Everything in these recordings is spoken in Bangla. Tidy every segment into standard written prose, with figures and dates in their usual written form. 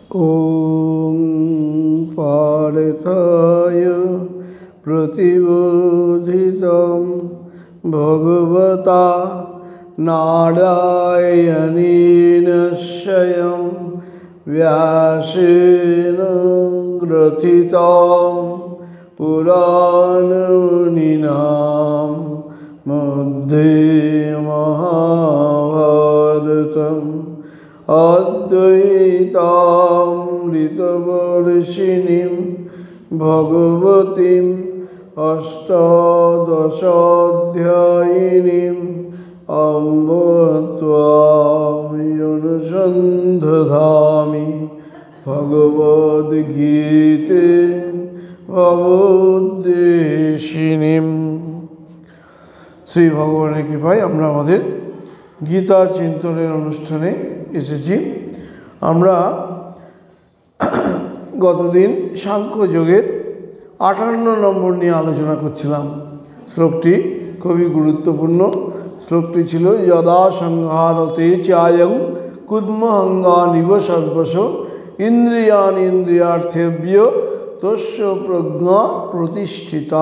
ॐ पार्थाय प्रतिबोधितं भगवता नारायणेन स्वयं व्यासेन ग्रथितं पुराणमुनिनां मध्ये महाभारतम् अद्वैतामृतवर्षिणीं भगवतीम् अष्टादशाध्यायिनीम् अम्ब त्वामनुसन्धधामि भगवद्गीते भवोद्देशिनीम्। শ্রী ভগবানের কৃপায় আমরা আমাদের গীতা চিন্তনের অনুষ্ঠানে এসেছি। আমরা গতদিন সাংখ্যযোগের 58 নম্বর নিয়ে আলোচনা করছিলাম। শ্লোকটি খুবই গুরুত্বপূর্ণ। শ্লোকটি ছিল যদা সংহারতে চায়ং কুদ্মহঙ্গানিব সর্বশ ইন্দ্রিয়াণি ইন্দ্রিয়ার্থেভ্য তস্য প্রজ্ঞা প্রতিষ্ঠিতা।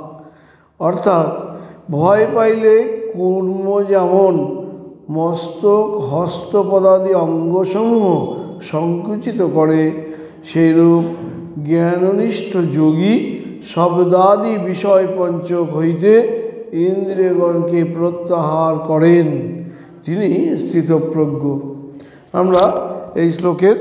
অর্থাৎ ভয় পাইলে কূর্ম যেমন মস্তক হস্তপদাদি অঙ্গসমূহ সংকুচিত করে, সেইরূপ জ্ঞাননিষ্ঠ যোগী শব্দাদি বিষয় পঞ্চক হইতে ইন্দ্রিয়গণকে প্রত্যাহার করেন, তিনি স্থিতপ্রজ্ঞ। আমরা এই শ্লোকের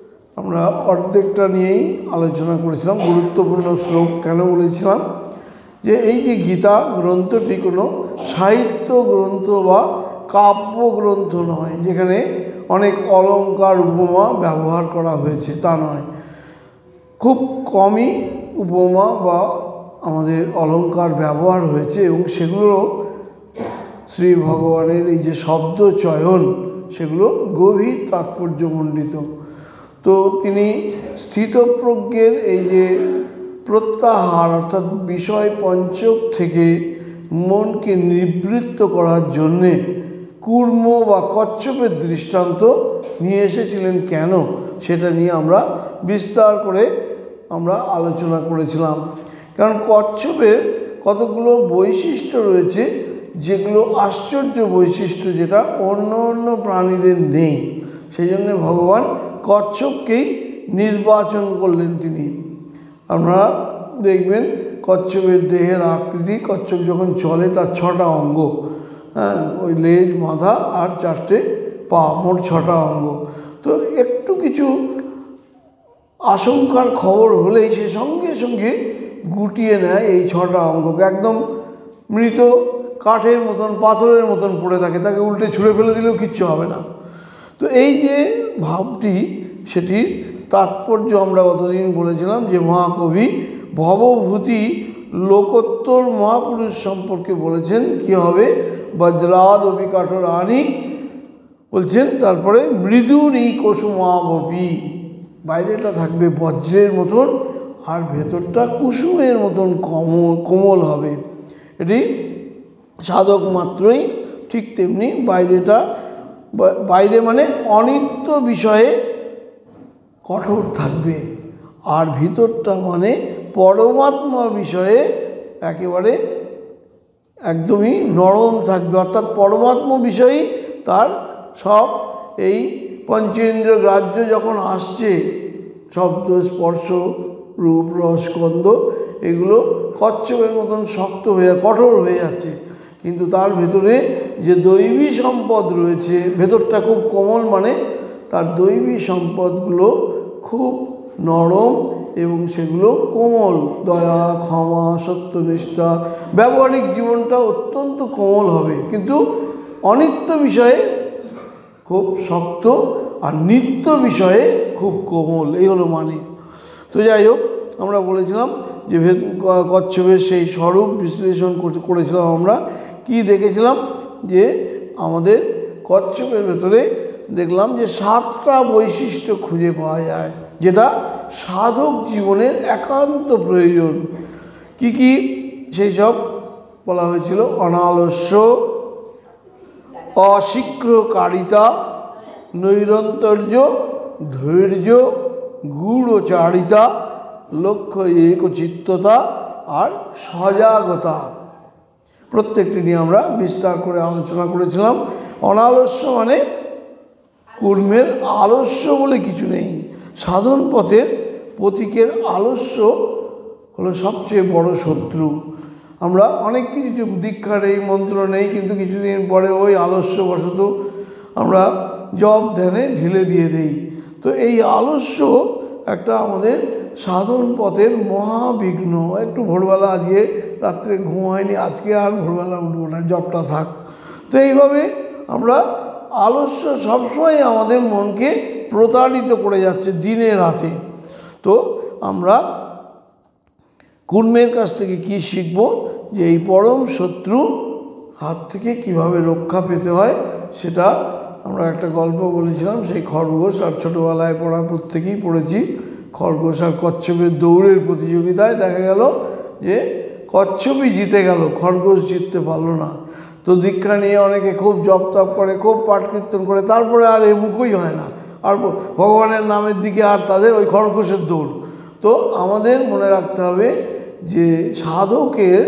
অর্ধেকটা নিয়েই আলোচনা করেছিলাম। গুরুত্বপূর্ণ শ্লোক কেন বলেছিলাম? যে এই যে গীতা গ্রন্থটি কোনো সাহিত্য গ্রন্থ বা কাব্য গ্রন্থ নয়, যেখানে অনেক অলঙ্কার উপমা ব্যবহার করা হয়েছে, তা নয়। খুব কমই উপমা বা আমাদের অলঙ্কার ব্যবহার হয়েছে এবং সেগুলো শ্রী ভগবানের এই যে শব্দ চয়ন, সেগুলো গভীর তাৎপর্যমণ্ডিত। তো তিনি স্থিতপ্রজ্ঞের এই যে প্রত্যাহার অর্থাৎ বিষয় পঞ্চক থেকে মনকে নিবৃত্ত করার জন্যে কূর্ম বা কচ্ছপের দৃষ্টান্ত নিয়ে এসেছিলেন। কেন, সেটা নিয়ে আমরা বিস্তার করে আলোচনা করেছিলাম। কারণ কচ্ছপের কতগুলো বৈশিষ্ট্য রয়েছে, যেগুলো আশ্চর্য বৈশিষ্ট্য, যেটা অন্য অন্য প্রাণীদের নেই। সেই জন্য ভগবান কচ্ছপকেই নির্বাচন করলেন তিনি। আপনারা দেখবেন কচ্ছপের দেহের আকৃতি, কচ্ছপ যখন চলে তার 6টা অঙ্গ, ওই লেজ, মাথা আর 4টে পা, মোট 6টা অঙ্গ। তো একটু কিছু আশঙ্কার খবর হলেই সে সঙ্গে সঙ্গে গুটিয়ে নেয় এই 6টা অঙ্গকে। একদম মৃত কাঠের মতন, পাথরের মতন পড়ে থাকে, তাকে উল্টে ছুঁড়ে ফেলে দিলেও কিচ্ছু হবে না। তো এই যে ভাবটি, সেটির তাৎপর্য আমরা গতদিন বলেছিলাম যে মহাকবি ভবভূতি লোকোত্তর মহাপুরুষ সম্পর্কে বলেছেন কি হবে, বজ্রাদ অবিকাঠর আনি বলছেন, তারপরে মৃদুনি কুসুমাবপি, বাইরেটা থাকবে বজ্রের মতন আর ভেতরটা কুসুমের মতন কোমল হবে। এটি সাধক মাত্রই ঠিক তেমনি বাইরে মানে অনিত্য বিষয়ে কঠোর থাকবে, আর ভিতরটা মানে পরমাত্মা বিষয়ে একেবারে একদমই নরম থাকবে। অর্থাৎ পরমাত্মা বিষয়েই তার সব এই পঞ্চেন্দ্রিয় গ্রাহ্য যখন আসছে, শব্দ, স্পর্শ, রূপ, রস, গন্ধ, এগুলো কচ্ছপের মতন শক্ত হয়ে কঠোর হয়ে যাচ্ছে। কিন্তু তার ভেতরে যে দৈবী সম্পদ রয়েছে, ভেতরটা খুব কোমল, মানে তার দৈবী সম্পদগুলো খুব নরম এবং সেগুলো কোমল। দয়া, ক্ষমা, সত্যনিষ্ঠা, ব্যবহারিক জীবনটা অত্যন্ত কোমল হবে, কিন্তু অনিত্য বিষয়ে খুব শক্ত আর নিত্য বিষয়ে খুব কোমল। এই হলো মানে। তো যাই হোক, আমরা বলেছিলাম যে কচ্ছপের সেই স্বরূপ বিশ্লেষণ করেছিলাম। আমরা কি দেখেছিলাম? যে আমাদের কচ্ছপের ভেতরে দেখলাম যে 7টা বৈশিষ্ট্য খুঁজে পাওয়া যায়, যেটা সাধক জীবনের একান্ত প্রয়োজন। কি কি সেই সব বলা হয়েছিল? অনালস্য, অশীঘ্রকারিতা, নৈরন্তর্য, ধৈর্য গূঢ়চারিতা, লক্ষ্য একচিত্ততা আর সজাগতা, প্রত্যেকটি নিয়ে আমরা বিস্তার করে আলোচনা করেছিলাম। অনালস্য মানে কর্মের আলস্য বলে কিছু নেই। সাধন পথের প্রতীকের আলস্য হলো সবচেয়ে বড় শত্রু। আমরা অনেক কিছু দীক্ষা নেই, মন্ত্র নেই, কিন্তু কিছুদিন পরে ওই আলস্যবশত আমরা জপ ধ্যানে ঢিলে দিয়ে দেই। তো এই আলস্য একটা আমাদের সাধন পথের মহাবিঘ্ন। একটু ভোরবেলা আজকে রাত্রে ঘুম হয়নি, আজকে আর ভোরবেলা উঠবো না, জপটা থাক। তো এইভাবে আমরা আলস্য সবসময় আমাদের মনকে প্রতারিত করে যাচ্ছে দিনে রাতে। তো আমরা কর্মের কাছ থেকে কি শিখব, যে এই পরম শত্রু হাত থেকে কিভাবে রক্ষা পেতে হয় সেটা আমরা একটা গল্প বলেছিলাম। সেই খরগোশ আর ছোটোবেলায় পড়া প্রত্যেকেই পড়েছি। খরগোশ আর কচ্ছপের দৌড়ের প্রতিযোগিতায় দেখা গেল যে কচ্ছপই জিতে গেল, খরগোশ জিততে পারলো না। তো দীক্ষা নিয়ে অনেকে খুব জপ তপ করে, খুব পাঠ কীর্তন করে, তারপরে আর এমুখই হয় না, আর ভগবানের নামের দিকে আর তাদের ওই খরগোশের দৌড়। তো আমাদের মনে রাখতে হবে যে সাধকের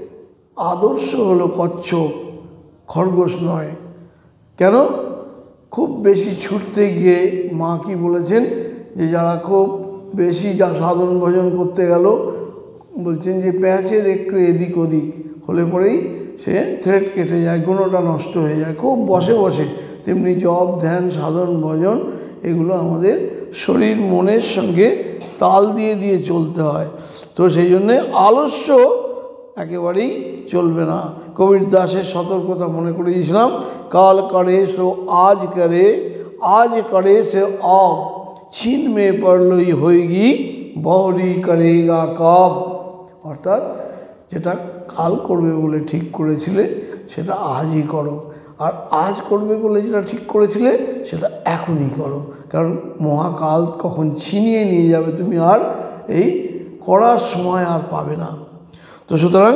আদর্শ হলো কচ্ছপ, খরগোশ নয়। কেন? খুব বেশি ছুটতে গিয়ে মা কি বলেছেন, যে যারা খুব বেশি যা সাধন ভজন করতে গেল, বলছেন যে প্যাঁচের একটু এদিক ওদিক হলে পরেই সে থ্রেড কেটে যায়, গুণটা নষ্ট হয়ে যায়। খুব বসে বসে তেমনি জপ ধ্যান সাধন ভজন এগুলো আমাদের শরীর মনের সঙ্গে তাল দিয়ে দিয়ে চলতে হয়। তো সেই জন্যে আলস্য একেবারেই চলবে না। কবীর দাসের সতর্কতা মনে করে দিয়েছিলাম, কাল করে সো আজ করে, আজ করে সে अब, छिन में पड़लई होगी बहरी करेगा कब। অর্থাৎ যেটা কাল করবে বলে ঠিক করেছিলে সেটা আজই করো, আর আজ করবে বলে যেটা ঠিক করেছিলে সেটা এখনই করো, কারণ মহাকাল কখন ছিনিয়ে নিয়ে যাবে তুমি আর এই করার সময় আর পাবে না। তো সুতরাং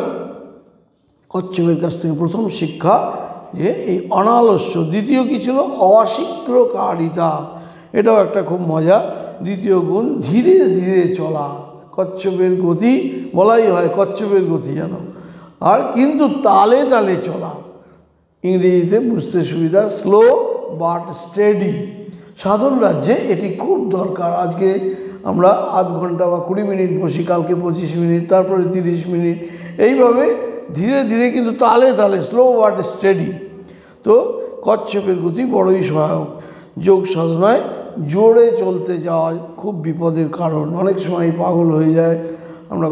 কচ্ছপের কাছ থেকে প্রথম শিক্ষা যে এই অনালস্য। দ্বিতীয় কী ছিল? অশীঘ্রকারিতা। এটাও একটা খুব মজা। দ্বিতীয় গুণ ধীরে ধীরে চলা। কচ্ছপের গতি বলাই হয় কচ্ছপের গতি যেন, আর কিন্তু তালে তালে চলা। ইংরেজিতে বুঝতে সুবিধা, স্লো বাট স্টেডি। সাধন রাজ্যে এটি খুব দরকার। আজকে আমরা আধ ঘন্টা বা 20 মিনিট বসি, কালকে 25 মিনিট, তারপরে 30 মিনিট, এইভাবে ধীরে ধীরে কিন্তু তালে তালে, স্লো বাট স্টেডি। তো কচ্ছপের গতি বড়ই সহায়ক। যোগ সাধনায় জোরে চলতে যাওয়া খুব বিপদের কারণ, অনেক সময় পাগল হয়ে যায়। আমরা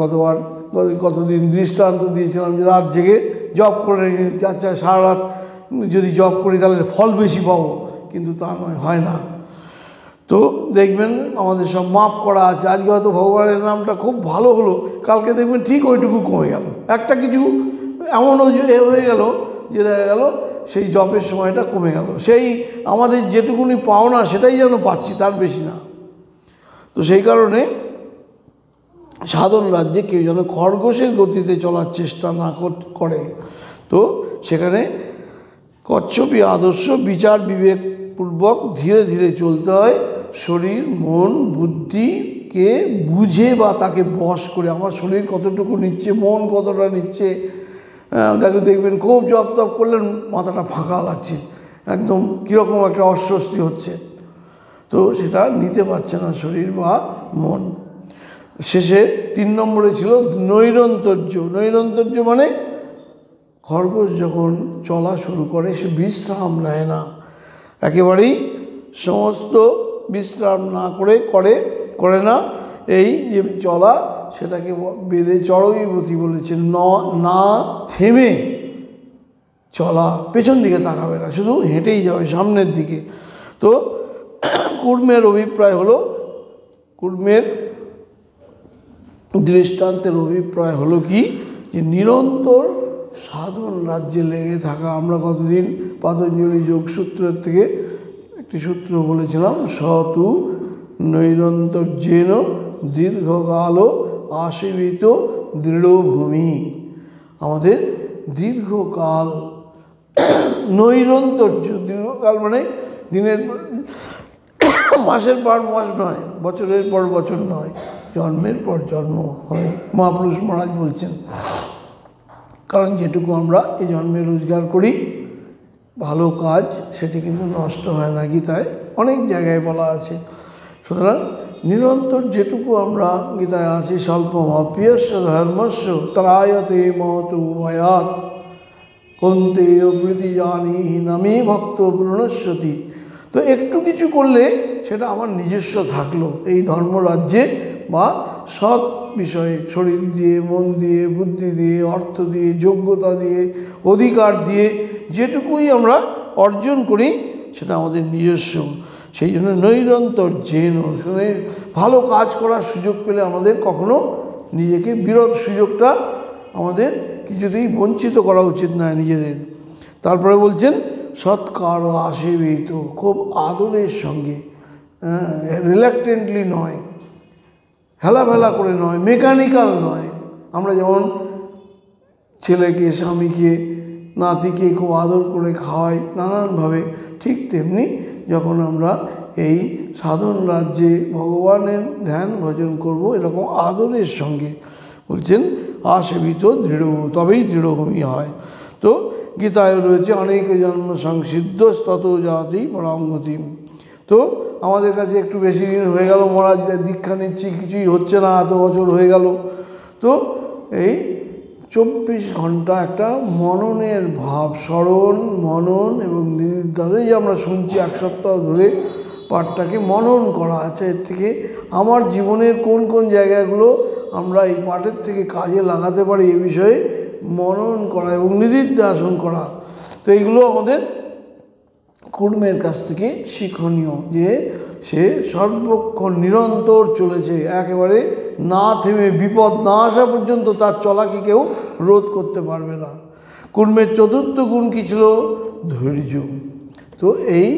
কতদিন দৃষ্টান্ত দিয়েছিলাম যে রাত জেগে জব করে, আচ্ছা সারা রাত যদি জব করি তাহলে ফল বেশি পাবো, কিন্তু তা নয়, হয় না। তো দেখবেন আমাদের সব মাপ করা আছে। আজকে হয়তো ভগবানের নামটা খুব ভালো হলো, কালকে দেখবেন ঠিক ওইটুকু কমে গেল। একটা কিছু এমনও হয়ে গেল যে দেখা গেল সেই জবের সময়টা কমে গেল, সেই আমাদের যেটুকুনি পাওনা সেটাই যেন পাচ্ছি, তার বেশি না। তো সেই কারণে সাধন রাজ্যে কেউ যেন খরগোশের গতিতে চলার চেষ্টা না করে। তো সেখানে কচ্ছপী আদর্শ বিচার বিবেকপূর্বক ধীরে ধীরে চলতে হয়। শরীর মন বুদ্ধিকে বুঝে বা তাকে বশ করে, আমার শরীর কতটুকু নিচ্ছে, মন কতটা নিচ্ছে। দেখবেন খুব জপ তপ করলেন মাথাটা ফাঁকা লাগছে, একদম কীরকম একটা অস্বস্তি হচ্ছে, তো সেটা নিতে পারছে না শরীর বা মন। শেষে 3 নম্বরে ছিল নৈরন্তর্য। নৈরন্তর্য মানে খরগোশ যখন চলা শুরু করে সে বিশ্রাম নেয় না, একেবারেই সমস্ত বিশ্রাম না করে না এই যে চলা, সেটাকে বেদে চড়ইবতী বলেছেন। না থেমে চলা, পেছন দিকে তাকাবে না, শুধু হেঁটেই যাবে সামনের দিকে। তো কূর্মের অভিপ্রায় হলো, কূর্মের দৃষ্টান্তের অভিপ্রায় হলো কি, যে নিরন্তর সাধন রাজ্যে লেগে থাকা। আমরা কতদিন পতঞ্জলি যোগসূত্রের থেকে একটি সূত্র বলেছিলাম, সতু নৈরন্তর্যেন দীর্ঘকাল আশীবিত দৃঢ়ভূমি। আমাদের দীর্ঘকাল নৈরন্তর্য, দীর্ঘকাল মানে দিনের মাসের পর মাস নয়, বছরের পর বছর নয়, জন্মের পর জন্ম হয়। মহাপুরুষ মহারাজ বলছেন, কারণ যেটুকু আমরা এই জন্মে রোজগার করি ভালো কাজ, সেটি কিন্তু নষ্ট হয় না, গীতায় অনেক জায়গায় বলা আছে। সুতরাং নিরন্তর যেটুকু আমরা গীতায় আছি, স্বল্পমপ্যস্য ধর্মস্য ত্রায়তে মহতো ভয়াৎ কন্তেয় প্রীতি জানিহি নামে ভক্ত প্রণশ্যতি। তো একটু কিছু করলে সেটা আমার নিজস্ব থাকলো এই ধর্মরাজ্যে বা সৎ বিষয়ে, শরীর দিয়ে, মন দিয়ে, বুদ্ধি দিয়ে, অর্থ দিয়ে, যোগ্যতা দিয়ে, অধিকার দিয়ে যেটুকুই আমরা অর্জন করি সেটা আমাদের নিজস্ব। সেই জন্য নৈরন্তর যেন ভালো কাজ করার সুযোগ পেলে আমাদের কখনো নিজেকে বিরোধ সুযোগটা আমাদের কিছুতেই বঞ্চিত করা উচিত নয় নিজেদের। তারপরে বলছেন সৎকার আশীর্বিত, খুব আদরের সঙ্গে, রিল্যাক্টেন্টলি নয়, হেলাফেলা করে নয়, মেকানিক্যাল নয়। আমরা যেমন ছেলেকে, স্বামীকে, নাতিকে খুব আদর করে খাওয়াই নানানভাবে, ঠিক তেমনি যখন আমরা এই সাধন রাজ্যে ভগবানের ধ্যান ভজন করব এরকম আদরের সঙ্গে বলছেন আশীর্বিত দৃঢ়, তবেই দৃঢ়ভূমি হয়। তো গীতায় রয়েছে অনেক জন্ম সংসিদ্ধ তত জাতি পরাঙ্গতিম। তো আমাদের কাছে একটু বেশি দিন হয়ে গেল, মহারাজ দীক্ষা নিচ্ছি, কিছুই হচ্ছে না, এত বছর হয়ে গেল। তো এই 24 ঘন্টা একটা মননের ভাব, স্মরণ, মনন এবং নির্ধারে যে আমরা শুনছি 1 সপ্তাহ ধরে পাঠটাকে মনন করা আছে, এর থেকে আমার জীবনের কোন কোন জায়গাগুলো আমরা এই পাঠের থেকে কাজে লাগাতে পারি এ বিষয়ে মনন করা এবং নিদিধ্যাসন করা। তো এইগুলো আমাদের কুর্মের কাছ থেকে শিক্ষণীয়, যে সে সর্বক্ষণ নিরন্তর চলেছে, একেবারে না থেমে, বিপদ না আসা পর্যন্ত তার চলাকে কেউ রোধ করতে পারবে না। কুর্মের চতুর্থ গুণ কী ছিল? ধৈর্য। তো এই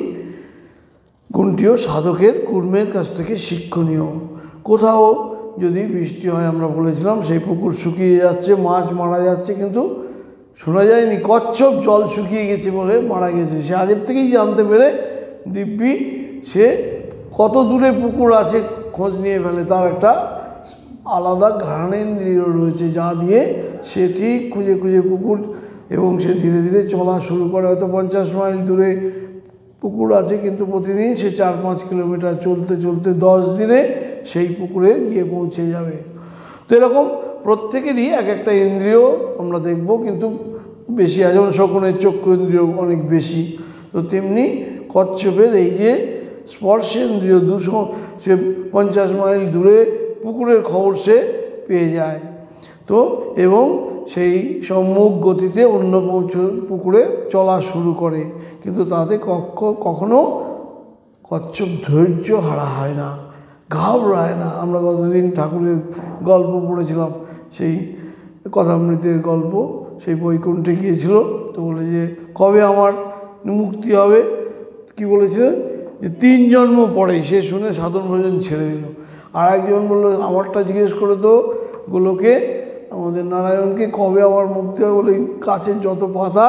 গুণটিও সাধকের কুর্মের কাছ থেকে শিক্ষণীয়। কোথাও যদি বৃষ্টি হয়, আমরা বলেছিলাম সেই পুকুর শুকিয়ে যাচ্ছে, মাছ মারা যাচ্ছে, কিন্তু শোনা যায়নি কচ্ছপ জল শুকিয়ে গেছে বলে মারা গেছে। সে আগের থেকেই জানতে পেরে দিব্যি সে কত দূরে পুকুর আছে খোঁজ নিয়ে ফেলে, তার একটা আলাদা ঘ্রাণেন্দ্রিয় রয়েছে যা দিয়ে সে ঠিক খুঁজে খুঁজে পুকুর, এবং সে ধীরে ধীরে চলা শুরু করে। হয়তো 50 মাইল দূরে পুকুর আছে, কিন্তু প্রতিদিন সে 4-5 কিলোমিটার চলতে চলতে 10 দিনে সেই পুকুরে গিয়ে পৌঁছে যাবে। তো এরকম প্রত্যেকেরই এক একটা ইন্দ্রিয় আমরা দেখব, কিন্তু বেশি আছে, যেমন শকুনের চক্ষু ইন্দ্রিয় অনেক বেশি। তো তেমনি কচ্ছপের এই যে স্পর্শেন্দ্রিয় 200, সে 50 মাইল দূরে পুকুরের খবর সে পেয়ে যায়। তো এবং সেই সম্মুখ গতিতে অন্য পুকুরে চলা শুরু করে, কিন্তু তাতে কখনো কচ্ছপ ধৈর্য হারা হয় না, ঘাবড়ায় না। আমরা গতদিন ঠাকুরের গল্প পড়েছিলাম, সেই কথামৃতের গল্প, সেই বৈকুণ্ঠে গিয়েছিল। তো বলে যে কবে আমার মুক্তি হবে, কি বলেছিলেন যে 3 জন্ম পরেই। সে শুনে সাধন ভজন ছেড়ে দিল। আর একজন বলল আমারটা জিজ্ঞেস করে তো গোলকে, আমাদের নারায়ণকে, কবে আমার মুক্তি হবে, বলে গাছের যত পাতা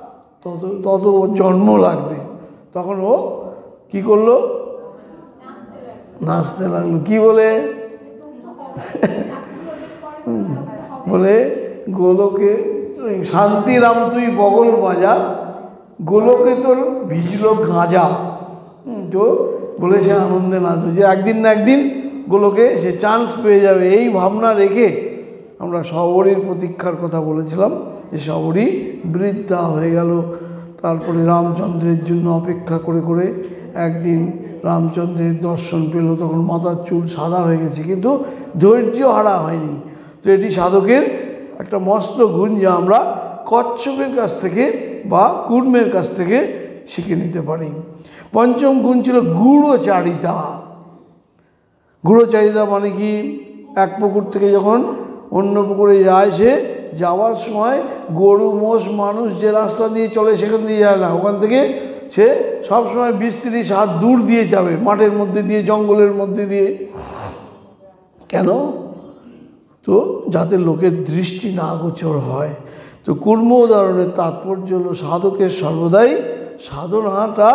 তত জন্ম লাগবে। তখন ও কি করলো, নাচতে লাগলো। কি বলে? বলে গোলকে শান্তিরাম তুই বগল বাজা, গোলকে তোর ভিজলো গাঁজা। তো বলে সে আনন্দে নাচবে, যে একদিন না একদিন গোলকে সে চান্স পেয়ে যাবে। এই ভাবনা রেখে আমরা শবরীর প্রতীক্ষার কথা বলেছিলাম, যে শবরী বৃদ্ধা হয়ে গেল, তারপরে রামচন্দ্রের জন্য অপেক্ষা করে করে একদিন রামচন্দ্রের দর্শন পেল, তখন মাথার চুল সাদা হয়ে গেছে, কিন্তু ধৈর্য হারা হয়নি। তো এটি সাধকের একটা মস্ত গুণ, যা আমরা কচ্ছপের কাছ থেকে বা কুর্মের কাছ থেকে শিখে নিতে পারি। পঞ্চম গুণ ছিল গূঢ়চারিতা। গূঢ়চারিতা মানে কি? এক পুকুর থেকে যখন অন্য পুকুরে যায়, সে যাওয়ার সময় গরু, মোষ, মানুষ যে রাস্তা দিয়ে চলে সেখান দিয়ে যায় না, ওখান থেকে সে সবসময় 20-30 হাত দূর দিয়ে যাবে, মাঠের মধ্যে দিয়ে, জঙ্গলের মধ্যে দিয়ে। কেন? তো যাতে লোকের দৃষ্টি না গোচর হয়। তো কুর্ম উদাহরণের তাৎপর্য হলো সাধকের সর্বদাই সাধনাটা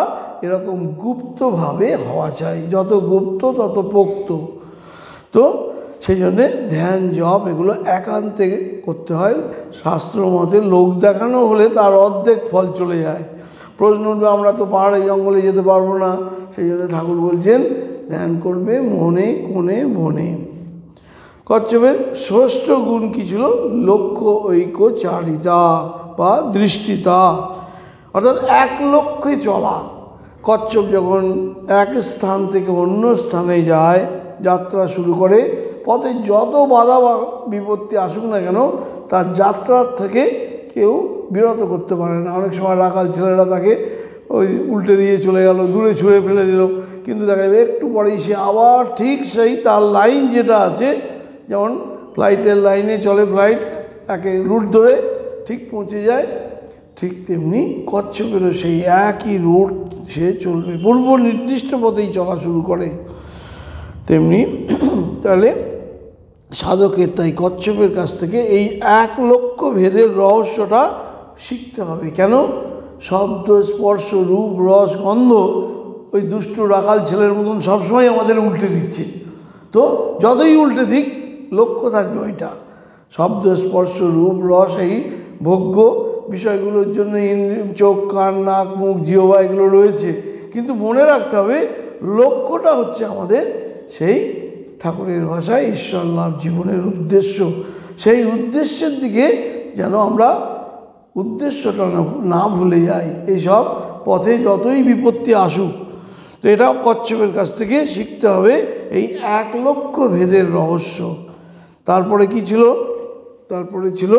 এরকম গুপ্তভাবে হওয়া চাই, যত গুপ্ত তত পোক্ত। তো সেই জন্যে ধ্যান জপ এগুলো একান্তে করতে হয়। শাস্ত্র মতে লোক দেখানো হলে তার অর্ধেক ফল চলে যায়। প্রশ্ন উঠবে, আমরা তো পাহাড়ে জঙ্গলে যেতে পারবো না, সেই জন্য ঠাকুর বলছেন ধ্যান করবে মনে কোণে বনে। কচ্ছপের ষষ্ঠ গুণ কী ছিল? লক্ষ্য ঐক্যচারিতা বা দৃষ্টিতা, অর্থাৎ এক লক্ষ্যে চলা। কচ্ছপ যখন এক স্থান থেকে অন্য স্থানে যায়, যাত্রা শুরু করে, পথে যত বাধা বা বিপত্তি আসুক না কেন তার যাত্রার থেকে কেউ বিরত করতে পারে না। অনেক সময় রাখাল ছেলেরা তাকে ওই উল্টে দিয়ে চলে গেল, দূরে ছুঁড়ে ফেলে দিল, কিন্তু দেখা যাবে একটু পরেই সে আবার ঠিক সেই তার লাইন যেটা আছে, যেমন ফ্লাইটের লাইনে চলে, ফ্লাইট একে রুট ধরে ঠিক পৌঁছে যায়, ঠিক তেমনি কচ্ছপেরও সেই একই রুট সে চলবে, পূর্ব নির্দিষ্ট পথেই চলা শুরু করে। তেমনি তাহলে সাধকের তাই কচ্ছপের কাছ থেকে এই এক লক্ষ্য ভেদের রহস্যটা শিখতে হবে। কেন? শব্দ স্পর্শ রূপ রস গন্ধ ওই দুষ্টু রাখাল ছেলের মতন সবসময় আমাদের উল্টে দিচ্ছে। তো যতই উল্টে দিক লক্ষ্য থাকবে ওইটা, শব্দ স্পর্শ রূপ রস এই ভোগ্য বিষয়গুলোর জন্য চোখ কান নাক মুখ জিহ্বা এগুলো রয়েছে, কিন্তু মনে রাখতে হবে লক্ষ্যটা হচ্ছে আমাদের সেই ঠাকুরের ভাষায় ঈশ্বর লাভ, জীবনের উদ্দেশ্য। সেই উদ্দেশ্যের দিকে যেন আমরা উদ্দেশ্যটা না ভুলে যাই, এইসব পথে যতই বিপত্তি আসুক। তো এটাও কচ্ছপের কাছ থেকে শিখতে হবে এই এক লক্ষ্য ভেদের রহস্য। তারপরে কি ছিল? তারপরে ছিল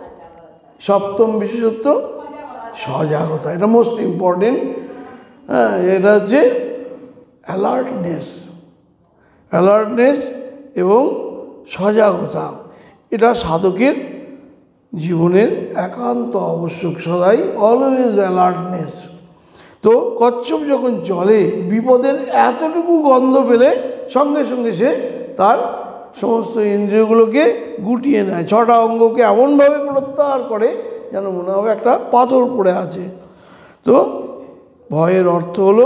সপ্তম বিশেষত্ব সজাগতা। এটা মোস্ট ইম্পর্টেন্ট। হ্যাঁ, এটা হচ্ছে অ্যালার্টনেস এবং সজাগতা। এটা সাধকের জীবনের একান্ত আবশ্যক, সদাই অলওয়েজ অ্যালার্টনেস। তো কচ্ছপ যখন চলে বিপদের এতটুকু গন্ধ পেলে সঙ্গে সঙ্গে সে তার সমস্ত ইন্দ্রিয়গুলোকে গুটিয়ে নেয়, ছটা অঙ্গকে এমনভাবে প্রত্যাহার করে যেন মনে হবে একটা পাথর পড়ে আছে। তো ভয়ের অর্থ হলো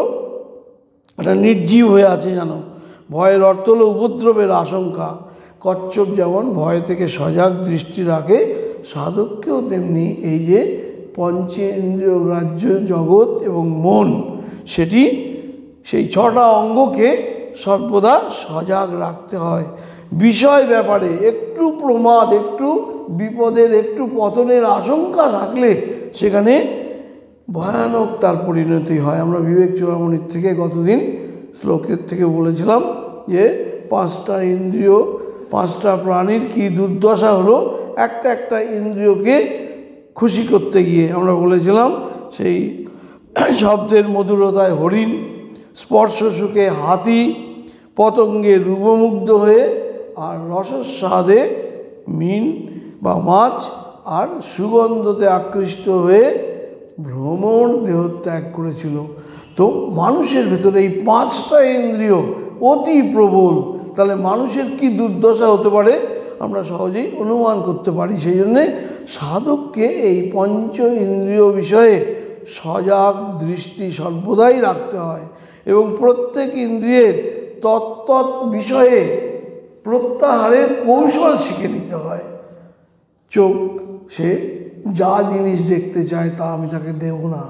এটা নির্জীব হয়ে আছে যেন, ভয়ের অর্থ হলো উপদ্রবের আশঙ্কা। কচ্ছপ যেমন ভয় থেকে সজাগ দৃষ্টি রাখে, সাধককেও তেমনি এই যে পঞ্চেন্দ্রিয় গ্রাহ্য জগৎ এবং মন, সেটি সেই ছটা অঙ্গকে সর্বদা সজাগ রাখতে হয়। বিষয় ব্যাপারে একটু প্রমাদ, একটু বিপদের, একটু পতনের আশঙ্কা থাকলে সেখানে ভয়ানক তার পরিণতি হয়। আমরা বিবেক চূড়ামণির থেকে গতদিন শ্লোকের থেকে বলেছিলাম যে পাঁচটা ইন্দ্রিয়, পাঁচটা প্রাণীর কি দুর্দশা হলো একটা একটা ইন্দ্রিয়কে খুশি করতে গিয়ে। আমরা বলেছিলাম সেই শব্দের মধুরতায় হরিণ, স্পর্শ সুখে হাতি, পতঙ্গে রূপমুগ্ধ হয়ে, আর রসস্বাদে মিন বা মাছ, আর সুগন্ধতে আকৃষ্ট হয়ে ভ্রমণ দেহত্যাগ করেছিল। তো মানুষের ভেতরে এই পাঁচটা ইন্দ্রিয় অতি প্রবল, তাহলে মানুষের কি দুর্দশা হতে পারে আমরা সহজেই অনুমান করতে পারি। সেই জন্যে সাধককে এই পঞ্চ ইন্দ্রিয় বিষয়ে সজাগ দৃষ্টি সর্বদাই রাখতে হয় এবং প্রত্যেক ইন্দ্রিয়ের তত্ত্বৎ বিষয়ে প্রত্যাহারের কৌশল শিখে নিতে হয়। চোখ সে যা জিনিস দেখতে চায় তা আমি তাকে দেব না,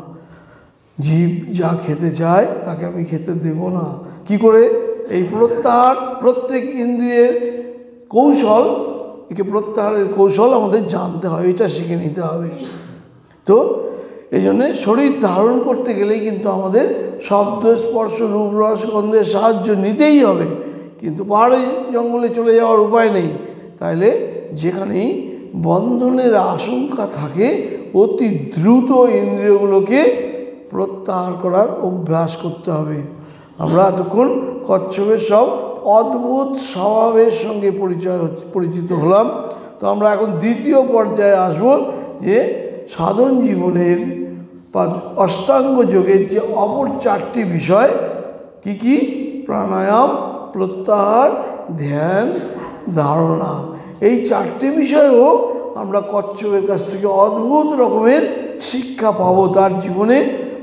জীব যা খেতে চায় তাকে আমি খেতে দেব না। কি করে? এই প্রত্যাহার, প্রত্যেক ইন্দ্রিয়ের কৌশল, একে প্রত্যাহারের কৌশল আমাদের জানতে হয়, এটা শিখে নিতে হবে। তো এই জন্যে শরীর ধারণ করতে গেলেই কিন্তু আমাদের শব্দ স্পর্শ রূপ রস গন্ধের সাহায্য নিতেই হবে, কিন্তু পাহাড়ে জঙ্গলে চলে যাওয়ার উপায় নেই। তাইলে যেখানেই বন্ধনের আশঙ্কা থাকে অতি দ্রুত ইন্দ্রিয়গুলোকে প্রত্যাহার করার অভ্যাস করতে হবে। আমরা এতক্ষণ কচ্ছপের সব অদ্ভুত স্বভাবের সঙ্গে পরিচিত হলাম। তো আমরা এখন দ্বিতীয় পর্যায়ে আসব, যে সাধন জীবনের বা অষ্টাঙ্গ যোগের যে অপর চারটি বিষয় কি কি? প্রাণায়াম, প্রত্যাহার, ধ্যান, ধারণা। এই চারটি বিষয়েও আমরা কচ্ছপের কাছ থেকে অদ্ভুত রকমের শিক্ষা পাবো তার জীবনে।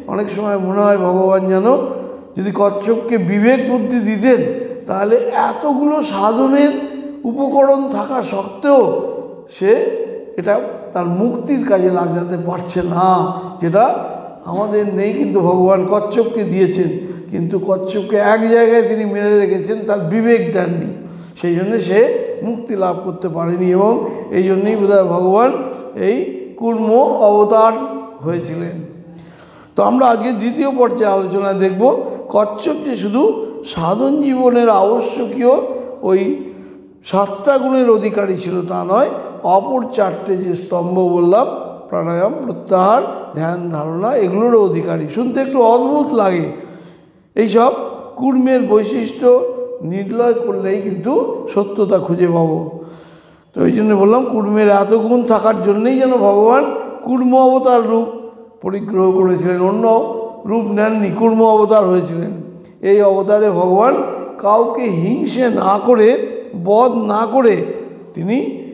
অনেক সময় মনে হয় ভগবান যেন যদি কচ্ছপকে বিবেক বুদ্ধি দিতেন তাহলে এতগুলো সাধনের উপকরণ থাকা সত্ত্বেও সে এটা তার মুক্তির কাজে লাগাতে পারছে না, যেটা আমাদের নেই। কিন্তু ভগবান কচ্ছপকে দিয়েছেন, কিন্তু কচ্ছপকে এক জায়গায় তিনি মেরে রেখেছেন, তার বিবেক দেননি, সেই জন্যে সে মুক্তি লাভ করতে পারেনি। এবং এই জন্যই বোধহয় ভগবান এই কুর্ম অবতার হয়েছিলেন। তো আমরা আজকে দ্বিতীয় পর্যায়ে আলোচনায় দেখব কচ্ছপ যে শুধু সাধন জীবনের আবশ্যকীয় ওই 7টা গুণের অধিকারী ছিল তা নয়, অপর 4টে যে স্তম্ভ বললাম, প্রাণায়াম, প্রত্যাহার, ধ্যান, ধারণা, এগুলোরও অধিকারী। শুনতে একটু অদ্ভুত লাগে, এইসব কুর্মের বৈশিষ্ট্য নির্ণয় করলেই কিন্তু সত্যতা খুঁজে পাবো। তো এই জন্য বললাম কুর্মের এত গুণ থাকার জন্যেই যেন ভগবান কুর্ম অবতার রূপ পরিগ্রহ করেছিলেন, অন্য রূপ নেননি, কুর্ম অবতার হয়েছিলেন। এই অবতারে ভগবান কাউকে হিংসে না করে, বধ না করে তিনি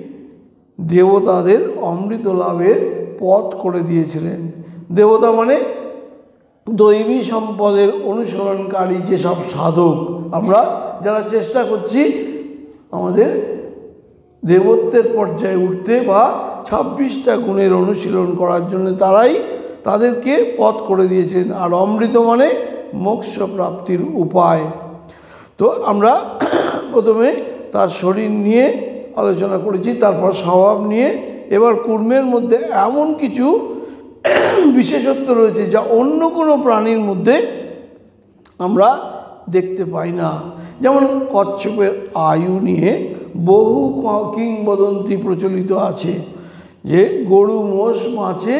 দেবতাদের অমৃত লাভের পথ করে দিয়েছিলেন। দেবতা মানে দৈবী সম্পদের অনুসরণকারী যেসব সাধক, আমরা যারা চেষ্টা করছি আমাদের দেবত্বের পর্যায়ে উঠতে বা 26টা গুণের অনুশীলন করার জন্য, তাদেরকে পথ করে দিয়েছেন। আর অমৃত মানে মোক্ষ প্রাপ্তির উপায়। তো আমরা প্রথমে তার শরীর নিয়ে আলোচনা করেছি, তারপর স্বভাব নিয়ে। এবার কুর্মের মধ্যে এমন কিছু বিশেষত্ব রয়েছে যা অন্য কোনো প্রাণীর মধ্যে আমরা দেখতে পাই না। যেমন কচ্ছপের আয়ু নিয়ে বহু কিংবদন্তি প্রচলিত আছে যে গরু, মোষ, মাছে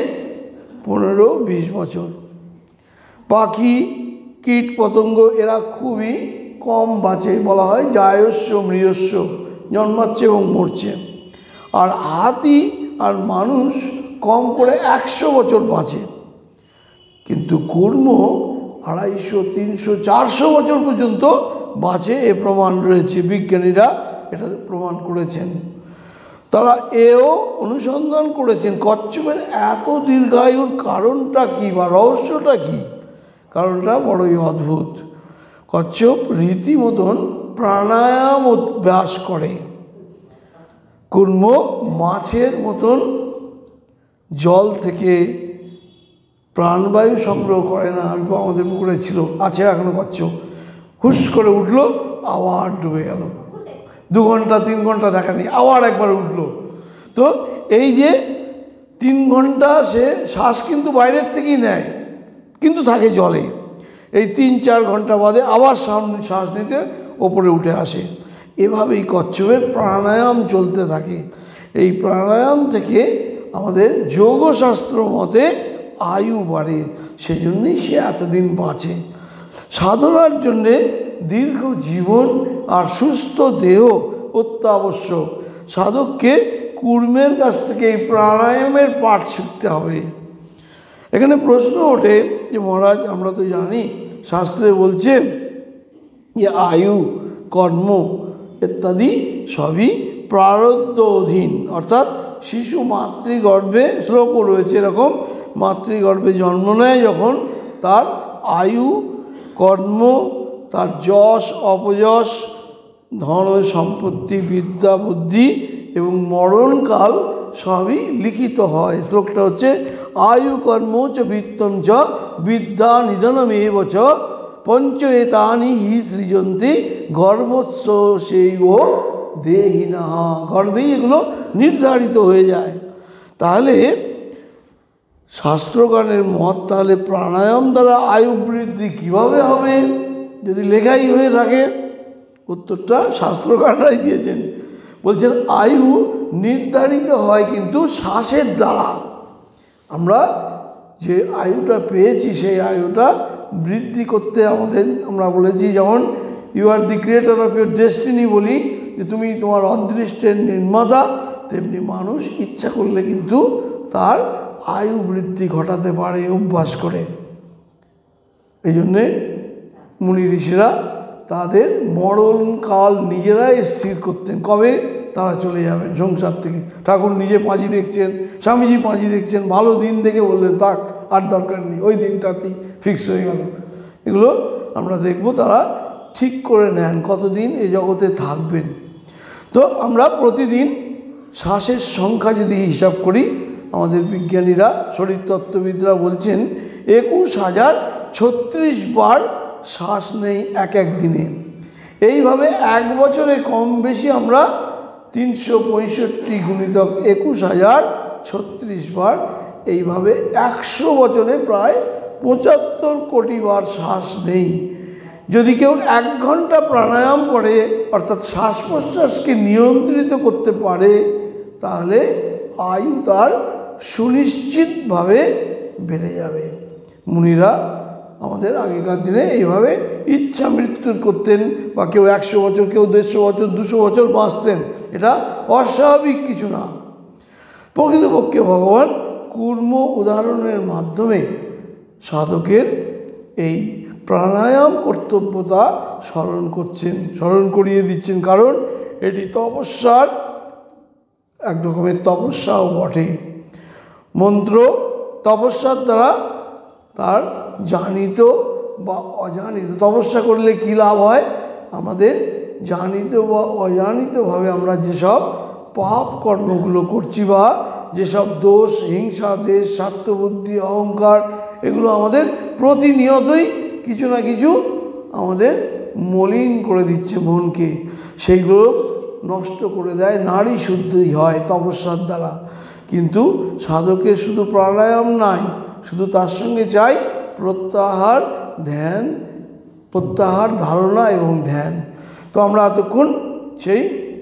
15-20 বছর, পাখি, কীট পতঙ্গ এরা খুবই কম বাঁচে, বলা হয় জায়স্য মৃয়স্য, জন্মাচ্ছে এবং মরছে। আর হাতি আর মানুষ কম করে 100 বছর বাঁচে, কিন্তু কুর্ম 250, 300, 400 বছর পর্যন্ত বাঁচে, এ প্রমাণ রয়েছে। বিজ্ঞানীরা এটা প্রমাণ করেছেন। তারা এও অনুসন্ধান করেছেন কচ্ছপের এত দীর্ঘায়ুর কারণটা কী বা রহস্যটা কী। কারণটা বড়ই অদ্ভুত। কচ্ছপ রীতিমতন প্রাণায়াম অভ্যাস করে। কুর্ম মাছের মতন জল থেকে প্রাণবায়ু সংগ্রহ করে না। আমি আমাদের পুকুরে ছিল, আছে এখনো কচ্ছপ, হুস করে উঠলো, আবার ডুবে গেল, 2 ঘন্টা 3 ঘন্টা দেখা নেই, আবার একবার উঠলো। তো এই যে 3 ঘন্টা সে শ্বাস কিন্তু বাইরের থেকেই নেয়, কিন্তু থাকে জলে। এই 3-4 ঘন্টা বাদে আবার সামনে শ্বাস নিতে ওপরে উঠে আসে। এভাবেই কচ্ছপের প্রাণায়াম চলতে থাকে। এই প্রাণায়াম থেকে আমাদের যোগশাস্ত্র মতে আয়ু বাড়ে, সেই জন্যই সে এতদিন বাঁচে। সাধনার জন্যে দীর্ঘ জীবন আর সুস্থ দেহ অত্যাবশ্যক। সাধককে কুর্মের কাছ থেকে এই প্রাণায়ামের পাঠ শিখতে হবে। এখানে প্রশ্ন ওঠে যে মহারাজ, আমরা তো জানি শাস্ত্রে বলছে যে আয়ু, কর্ম ইত্যাদি সবই প্রারব্ধ অধীন, অর্থাৎ শিশু মাতৃগর্ভে, শ্লোকও রয়েছে এরকম, মাতৃগর্ভে জন্ম নেয় যখন, তার আয়ু, কর্ম, তার যশ অপযশ, ধন সম্পত্তি, বিদ্যা বুদ্ধি এবং মরণকাল সবই লিখিত হয়। শ্লোকটা হচ্ছে আয়ু কর্ম চ বিত্তম চ বিদ্যা নিধনমেব চ পঞ্চেতানি হি সৃজন্তি গর্ভোৎস সেইব দেহিনা। গর্ভেই এগুলো নির্ধারিত হয়ে যায়। তাহলে শাস্ত্রজ্ঞানের মত, তাহলে প্রাণায়াম দ্বারা আয়ু বৃদ্ধি কীভাবে হবে যদি লেখাই হয়ে থাকে? উত্তরটা শাস্ত্রজ্ঞানরাই দিয়েছেন। বলছেন আয়ু নির্ধারিত হয় কিন্তু শ্বাসের দ্বারা। আমরা যে আয়ুটা পেয়েছি সেই আয়ুটা বৃদ্ধি করতে আমরা বলেছি, যেমন you are the creator of your destiny বলি, যে তুমি তোমার অদৃষ্টের নির্মাতা, তেমনি মানুষ ইচ্ছা করলে কিন্তু তার আয়ু বৃদ্ধি ঘটাতে পারে অভ্যাস করে। এই জন্যে মুনি ঋষিরা তাদের মরণকাল নিজেরাই স্থির করতেন, কবে তারা চলে যাবেন সংসার থেকে। ঠাকুর নিজে পাঁজি দেখছেন, স্বামীজি পাঁজি দেখছেন, ভালো দিন দেখে বললেন থাক আর দরকার নেই, ওই দিনটাতেই ফিক্স হয়ে গেল। এগুলো আমরা দেখব তারা ঠিক করে নেন কতদিন এ জগতে থাকবেন। তো আমরা প্রতিদিন শ্বাসের সংখ্যা যদি হিসাব করি, আমাদের বিজ্ঞানীরা শরীরতত্ত্ববিদরা বলছেন 21,036 বার শ্বাস নেই এক এক দিনে। এইভাবে এক বছরে কম বেশি আমরা 365 গুণিতক 21,036 বার, এইভাবে 100 বছরে প্রায় 75 কোটি বার শ্বাস নেই। যদি কেউ 1 ঘন্টা প্রাণায়াম করে, অর্থাৎ শ্বাস প্রশ্বাসকে নিয়ন্ত্রিত করতে পারে, তাহলে আয়ু তার সুনিশ্চিতভাবে বেড়ে যাবে। মুনিরা আমাদের আগেকার দিনে এইভাবে ইচ্ছা মৃত্যুর করতেন, বা কেউ 100 বছর, কেউ 150 বছর, 200 বছর বাঁচতেন। এটা অস্বাভাবিক কিছু না। প্রকৃতপক্ষে ভগবান কূর্ম উদাহরণের মাধ্যমে সাধকের এই প্রাণায়াম কর্তব্যতা স্মরণ করিয়ে দিচ্ছেন, কারণ এটি তপস্যার এক রকমের তপস্যাও বটে। মন্ত্র তপস্যার দ্বারা তার জানিত বা অজানিত, তপস্যা করলে কী লাভ হয়, আমাদের জানিত বা অজানিতভাবে আমরা যেসব পাপ কর্মগুলো করছি, বা যেসব দোষ, হিংসা, দেশ, স্বার্থবুদ্ধি, অহংকার, এগুলো আমাদের প্রতিনিয়তই কিছু না কিছু আমাদের মলিন করে দিচ্ছে মনকে, সেইগুলো নষ্ট করে দেয়, নারী শুদ্ধই হয় তপস্যার দ্বারা। কিন্তু সাধকের শুধু প্রাণায়াম নাই, শুধু তার সঙ্গে চাই প্রত্যাহার, ধ্যান, প্রত্যাহার, ধারণা এবং ধ্যান। তো আমরা এতক্ষণ সেই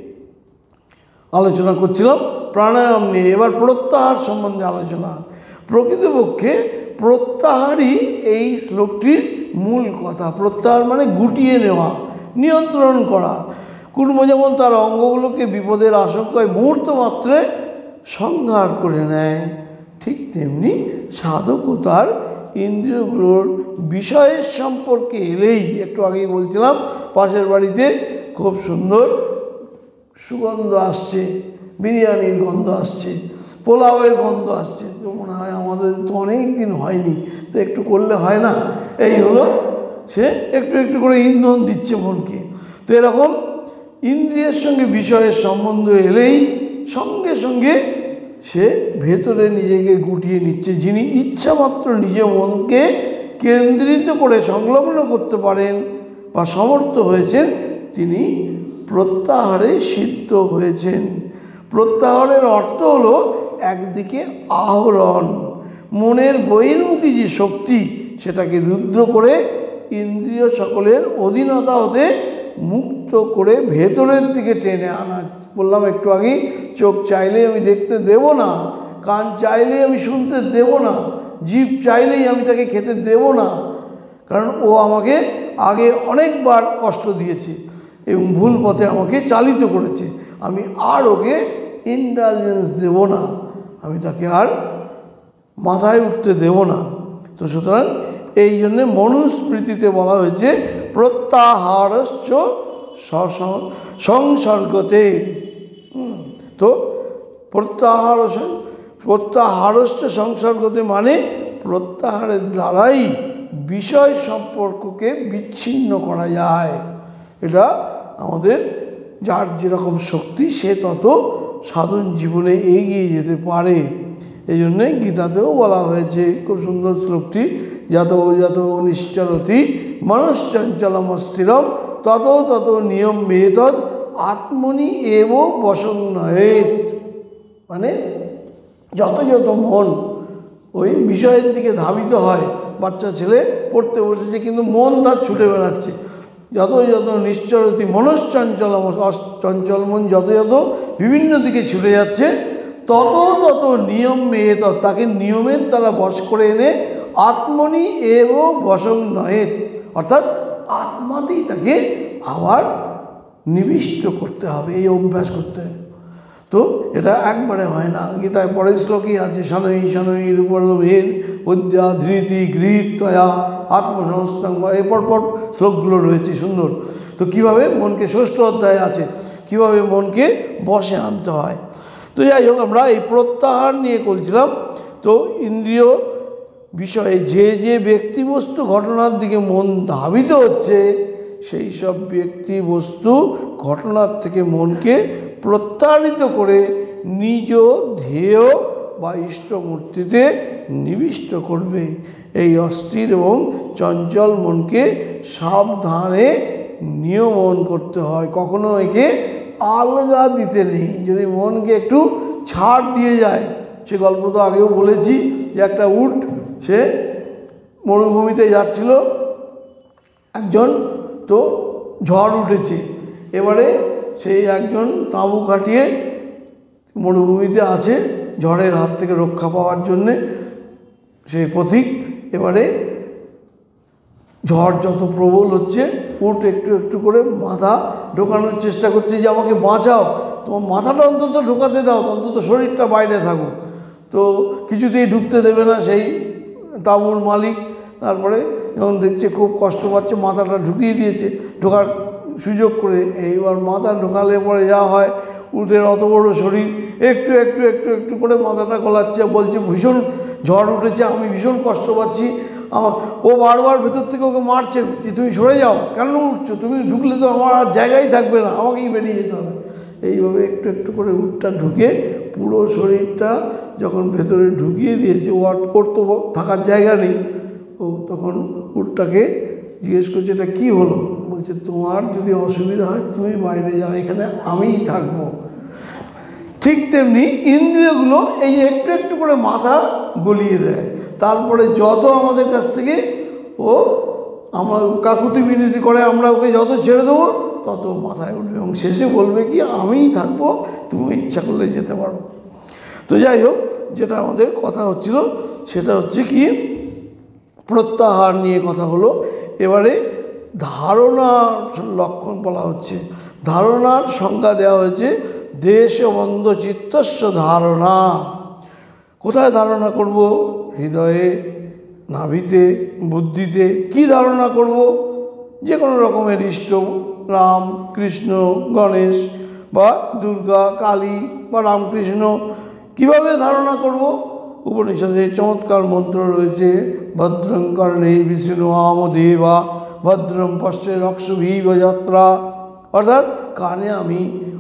আলোচনা করছিলাম প্রাণায়াম নিয়ে। এবার প্রত্যাহার সম্বন্ধে আলোচনা। প্রকৃতপক্ষে প্রত্যাহারই এই শ্লোকটির মূল কথা। প্রত্যাহার মানে গুটিয়ে নেওয়া, নিয়ন্ত্রণ করা। কূর্ম যেমন তার অঙ্গগুলোকে বিপদের আশঙ্কায় মুহূর্ত মাত্রে সংহার করে নেয়, ঠিক তেমনি সাধকও তার ইন্দ্রিয়গুলোর বিষয়ের সম্পর্কে এলেই, একটু আগেই বলছিলাম পাশের বাড়িতে খুব সুন্দর সুগন্ধ আসছে, বিরিয়ানির গন্ধ আসছে, পোলাওয়ের গন্ধ আসছে, তো মনে হয় আমাদের তো অনেক দিন হয়নি, তো একটু করলে হয় না, এই হলো সে একটু একটু করে ইন্ধন দিচ্ছে মনকে। তো এরকম ইন্দ্রিয়ের সঙ্গে বিষয়ের সম্বন্ধ এলেই সঙ্গে সঙ্গে সে ভেতরে নিজেকে গুটিয়ে নিচ্ছে। যিনি ইচ্ছামাত্র নিজে মনকে কেন্দ্রিত করে সংলগ্ন করতে পারেন বা সমর্থ হয়েছেন, তিনি প্রত্যাহারে সিদ্ধ হয়েছেন। প্রত্যাহারের অর্থ হলো একদিকে আহরণ, মনের বহির্মুখী যে শক্তি সেটাকে রুদ্ধ করে ইন্দ্রিয় সকলের অধীনতা হতে মুক্ত করে ভেতরের দিকে টেনে আনা। বললাম একটু আগেই, চোখ চাইলেই আমি দেখতে দেব না, কান চাইলেই আমি শুনতে দেব না, জিভ চাইলেই আমি তাকে খেতে দেব না, কারণ ও আমাকে আগে অনেকবার কষ্ট দিয়েছে এবং ভুল পথে আমাকে চালিত করেছে। আমি আর ওকে ইন্ডালজেন্স দেব না, আমি তাকে আর মাথায় উঠতে দেব না। তো সুতরাং এই জন্যে মনুস্মৃতিতে বলা হয়েছে প্রত্যাহারশ্চ সংসর্গতে। তো প্রত্যাহারশ্চ সংসর্গতে মানে প্রত্যাহারের দ্বারাই বিষয় সম্পর্ককে বিচ্ছিন্ন করা যায়। এটা আমাদের যার যেরকম শক্তি সে তত সাধন জীবনে এগিয়ে যেতে পারে। এই জন্যে গীতাতেও বলা হয়েছে খুব সুন্দর শ্লোকটি, যত যত নিশ্চরতি মনশ্চঞ্চলম স্থিরম তত তত নিয়ম বেতদ আত্মনি এব বসন্নয়েত। মানে যত যত মন ওই বিষয়ের দিকে ধাবিত হয়, বাচ্চা ছেলে পড়তে বসেছে কিন্তু মন তার ছুটে বেড়াচ্ছে, যত যত নিশ্চরতি মনশ্চঞ্চলম, চঞ্চল মন যত যত বিভিন্ন দিকে ছুটে যাচ্ছে, তত তত নিয়ম মেয়ে তাকে নিয়মের দ্বারা বশ করে এনে আত্মনি এব বসন্নয়েত, অর্থাৎ আত্মাতেই তাকে আবার নিবিষ্ট করতে হবে, এই অভ্যাস করতে হবে। তো এটা একবারে হয় না। গীতায় পরের শ্লোকই আছে, শনৈ শনৈ রূপরভেদ উদ্যা ধৃতি গৃহীতয়া আত্মসংস্থান, এরপর পর শ্লোকগুলো রয়েছে সুন্দর। তো কীভাবে মনকে, ষষ্ঠ অধ্যায় আছে কীভাবে মনকে বশে আনতে হয়। তো যাই হোক, আমরা এই প্রত্যাহার নিয়ে বলছিলাম। তো ইন্দ্রিয় বিষয়ে যে যে ব্যক্তিবস্তু ঘটনার দিকে মন ধাবিত হচ্ছে, সেই সব ব্যক্তিবস্তু ঘটনার থেকে মনকে প্রত্যাহৃত করে নিজ ধ্যেয় বা ইষ্টমূর্তিতে নিবিষ্ট করবে। এই অস্থির এবং চঞ্চল মনকে সাবধানে নিয়মন করতে হয়, কখনো একে আলগা দিতে নেই। যদি মনকে একটু ছাড় দিয়ে যায়, সে গল্প তো আগেও বলেছি যে একটা উট সে মরুভূমিতে যাচ্ছিল, একজন তো ঝড় উঠেছে, এবারে সেই একজন তাঁবু কাটিয়ে মরুভূমিতে আছে ঝড়ের হাত থেকে রক্ষা পাওয়ার জন্যে সেই পথিক। এবারে ঝড় যত প্রবল হচ্ছে, উট একটু একটু করে মাথা ঢোকানোর চেষ্টা করছে যে আমাকে বাঁচাও, তোমার মাথাটা অন্তত ঢোকাতে দাও, অন্তত শরীরটা বাইরে থাকুক। তো কিছুতেই ঢুকতে দেবে না সেই তাঁবুর মালিক। তারপরে যখন দেখছে খুব কষ্ট পাচ্ছে, মাথাটা ঢুকিয়ে দিয়েছে ঢোকার সুযোগ করে। এইবার মাথা ঢোকালে পরে যা হয়, উটের অত বড় শরীর একটু একটু একটু একটু করে মাথাটা গলাচ্ছে, বলছে ভীষণ ঝড় উঠেছে, আমি ভীষণ কষ্ট পাচ্ছি। ও বারবার ভেতর থেকে ওকে মারছে যে তুমি সরে যাও, কেন উঠছো, তুমি ঢুকলে তো আমার আর জায়গাই থাকবে না, আমাকেই বেরিয়ে যেতে হবে। এইভাবে একটু একটু করে উটটা ঢুকে পুরো শরীরটা যখন ভেতরে ঢুকিয়ে দিয়েছে, ওর তো থাকার জায়গা নেই। ও তখন উটটাকে জিজ্ঞেস করছে এটা কী হলো, বলছে তোমার যদি অসুবিধা হয় তুমি বাইরে যাও, এখানে আমিই থাকবো। ঠিক তেমনি ইন্দ্রিয়গুলো এই একটু একটু করে মাথা গলিয়ে দেয়, তারপরে যত আমাদের কাছ থেকে ও আমরা কাকুতি বিনতি করে, আমরা ওকে যত ছেড়ে দেবো তত মাথায় উঠবে এবং শেষে বলবে কি আমিই থাকবো, তুমি ইচ্ছা করলে যেতে পারো। তো যাই হোক, যেটা আমাদের কথা হচ্ছিল সেটা হচ্ছে কি প্রত্যাহার নিয়ে কথা হলো। এবারে ধারণার লক্ষণ বলা হচ্ছে। ধারণার সংজ্ঞা দেওয়া হয়েছে দেশবন্ধ চিত্তস্য ধারণা। কোথায় ধারণা করব? হৃদয়ে, নাভিতে, বুদ্ধিতে। কি ধারণা করব? যে কোনো রকমের ইষ্ট, রাম, কৃষ্ণ, গণেশ বা দুর্গা, কালী বা রামকৃষ্ণ। কিভাবে ধারণা করব? উপনিষদে চমৎকার মন্ত্র রয়েছে, ভদ্রং কর্ণে বিষ্ণুয়াম দেবা ভদ্রম পশ্যেদ অক্ষভিব যাত্রা। অর্থাৎ কানে আমি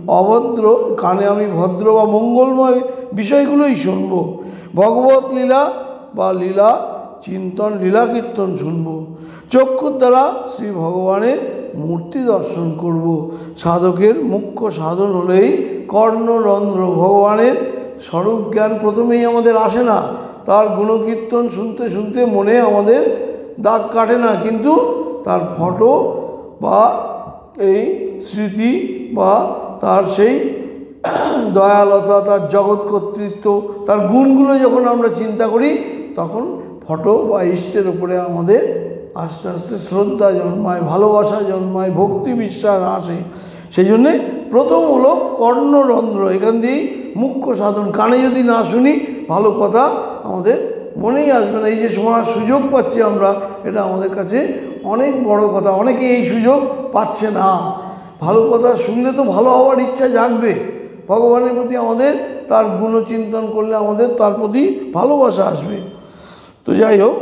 ভদ্র বা মঙ্গলময় বিষয়গুলোই শুনব। ভগবত লীলা বা লীলা চিন্তন, লীলা কীর্তন শুনব। চক্ষুর দ্বারা শ্রী ভগবানের মূর্তি দর্শন করব। সাধকের মুখ্য সাধন হলেই কর্ণরন্ধ্র। ভগবানের স্বরূপ জ্ঞান প্রথমেই আমাদের আসে না, তার গুণকীর্তন শুনতে শুনতে মনে আমাদের দাগ কাটে না, কিন্তু তার ফটো বা এই স্মৃতি বা তার সেই দয়ালতা, তার জগৎ কর্তৃত্ব, তার গুণগুলো যখন আমরা চিন্তা করি, তখন ফটো বা ইষ্টের উপরে আমাদের আস্তে আস্তে শ্রদ্ধা জন্মায়, ভালোবাসা জন্মায়, ভক্তি বিশ্বাস আসে। সেই জন্যে প্রথম হলো কর্ণরন্ধ্র, এখান দিয়েই মুখ্য সাধন। কানে যদি না শুনি ভালো কথা আমাদের মনেই আসবে না। এই যে শোনার সুযোগ পাচ্ছি আমরা, এটা আমাদের কাছে অনেক বড় কথা। অনেকে এই সুযোগ পাচ্ছে না। ভালো কথা শুনলে তো ভালো হওয়ার ইচ্ছা জাগবে, ভগবানের প্রতি আমাদের তার গুণচিন্তন করলে আমাদের তার প্রতি ভালোবাসা আসবে। তো যাই হোক,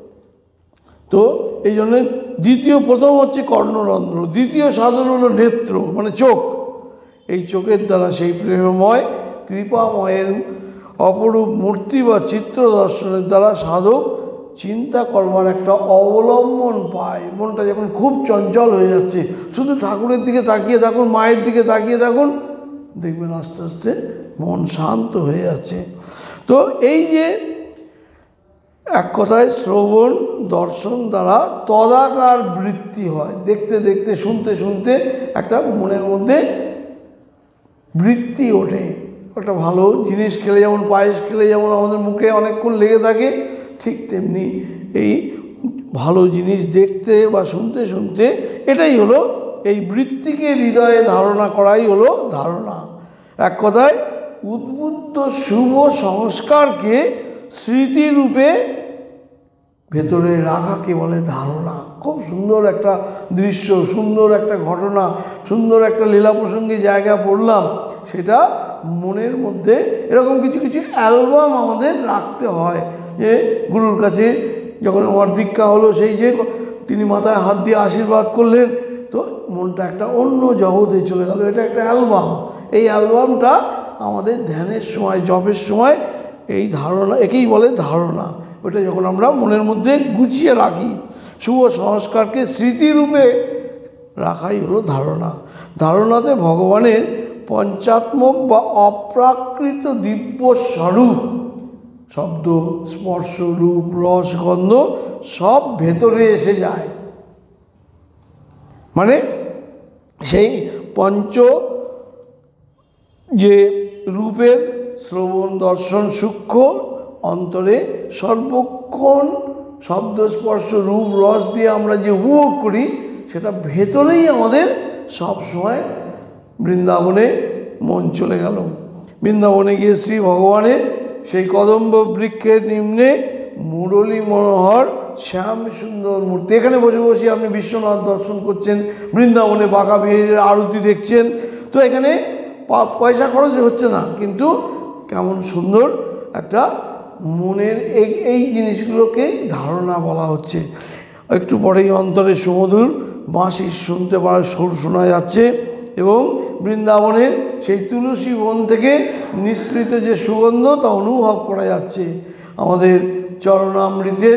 তো এই জন্যে প্রথম হচ্ছে কর্ণরন্ধ্র, দ্বিতীয় সাধন হলো নেত্র মানে চোখ। এই চোখের দ্বারা সেই প্রেমময় কৃপাময়ের অপরূপ মূর্তি বা চিত্র দর্শনের দ্বারা সাধক চিন্তা করবার একটা অবলম্বন পায়। মনটা যখন খুব চঞ্চল হয়ে যাচ্ছে, শুধু ঠাকুরের দিকে তাকিয়ে থাকুন, মায়ের দিকে তাকিয়ে থাকুন, দেখবেন আস্তে আস্তে মন শান্ত হয়ে যাচ্ছে। তো এই যে এক কথায় শ্রবণ দর্শন দ্বারা তদাকার বৃত্তি হয়, দেখতে দেখতে শুনতে শুনতে একটা মনের মধ্যে বৃত্তি ওঠে। একটা ভালো জিনিস খেলে যেমন, পায়েস খেলে যেমন আমাদের মুখে অনেকক্ষণ লেগে থাকে, ঠিক তেমনি এই ভালো জিনিস দেখতে বা শুনতে শুনতে এটাই হলো এই বৃত্তিকে হৃদয়ে ধারণা করাই হলো ধারণা। এক কথায় উদ্বুদ্ধ শুভ সংস্কারকে স্মৃতিরূপে ভেতরে রাখাকে বলে ধারণা। খুব সুন্দর একটা দৃশ্য, সুন্দর একটা ঘটনা, সুন্দর একটা লীলা প্রসঙ্গে জায়গা পড়লাম, সেটা মনের মধ্যে এরকম কিছু কিছু অ্যালবাম আমাদের রাখতে হয়। যে গুরুর কাছে যখন আমার দীক্ষা হলো, সেই যে তিনি মাথায় হাত দিয়ে আশীর্বাদ করলেন, তো মনটা একটা অন্য জগতে চলে গেল। এটা একটা অ্যালবাম। এই অ্যালবামটা আমাদের ধ্যানের সময়, জপের সময় এই ধারণা, একেই বলে ধারণা। ওটা যখন আমরা মনের মধ্যে গুছিয়ে রাখি, শুভ সংস্কারকে স্মৃতিরূপে রাখাই হলো ধারণা। ধারণাতে ভগবানের পঞ্চাত্মক বা অপ্রাকৃত দিব্য স্বরূপ, শব্দ, স্পর্শ, রূপ, রস, গন্ধ সব ভেতরে এসে যায়। মানে সেই পঞ্চ যে রূপের শ্রবণ, দর্শন, সূক্ষ্ম অন্তরে সর্বক্ষণ শব্দ, স্পর্শ, রূপ, রস দিয়ে আমরা যে উপভোগ করি, সেটা ভেতরেই আমাদের সব সময়। বৃন্দাবনে মন চলে গেল। বৃন্দাবনে গিয়ে শ্রী ভগবানের সেই কদম্ব বৃক্ষের নিম্নে মুরলী মনোহর শ্যাম সুন্দর মূর্তি, এখানে বসে বসে আপনি বিশ্বনাথ দর্শন করছেন, বৃন্দাবনে বাঁকা বিহারীর আরতি দেখছেন। তো এখানে পয়সা খরচ হচ্ছে না, কিন্তু কেমন সুন্দর একটা মনের এই জিনিসগুলোকে ধারণা বলা হচ্ছে। একটু পরেই অন্তরে সুমধুর বাঁশি শুনতে শোনা যাচ্ছে, এবং বৃন্দাবনের সেই তুলসী বন থেকে নিঃসৃত যে সুগন্ধ তা অনুভব করা যাচ্ছে। আমাদের চরণামৃতের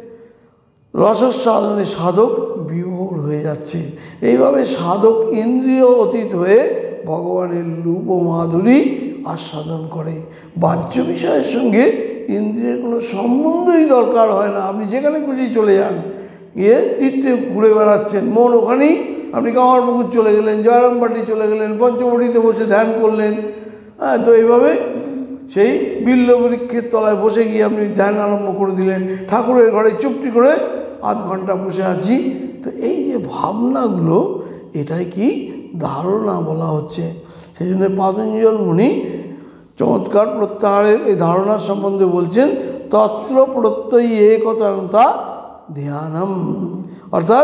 রসস্বাদনে সাধক বিভোর হয়ে যাচ্ছে। এইভাবে সাধক ইন্দ্রিয় অতীত হয়ে ভগবানের রূপ ও মাধুরী আস্বাদন করে। বাহ্য বিষয়ের সঙ্গে ইন্দ্রিয়ের কোনো সম্বন্ধই দরকার হয় না। আপনি যেখানে খুশি চলে যান, গিয়ে তীর্থে ঘুরে বেড়াচ্ছেন, মন ওখানেই। আপনি কামারপুকুর চলে গেলেন, জয়রামবাটি চলে গেলেন, পঞ্চবটিতে বসে ধ্যান করলেন। তো এইভাবে সেই বিল্ল বৃক্ষের তলায় বসে গিয়ে আপনি ধ্যান আরম্ভ করে দিলেন। ঠাকুরের ঘরে চুপটি করে আধ ঘন্টা বসে আছি। তো এই যে ভাবনাগুলো, এটাই কি ধারণা বলা হচ্ছে। সেই জন্য পাতঞ্জল মুনি চমৎকার প্রত্যাহারের এই ধারণার সম্বন্ধে বলছেন, তত্র প্রত্যয়ী একতা ধ্যানম। অর্থাৎ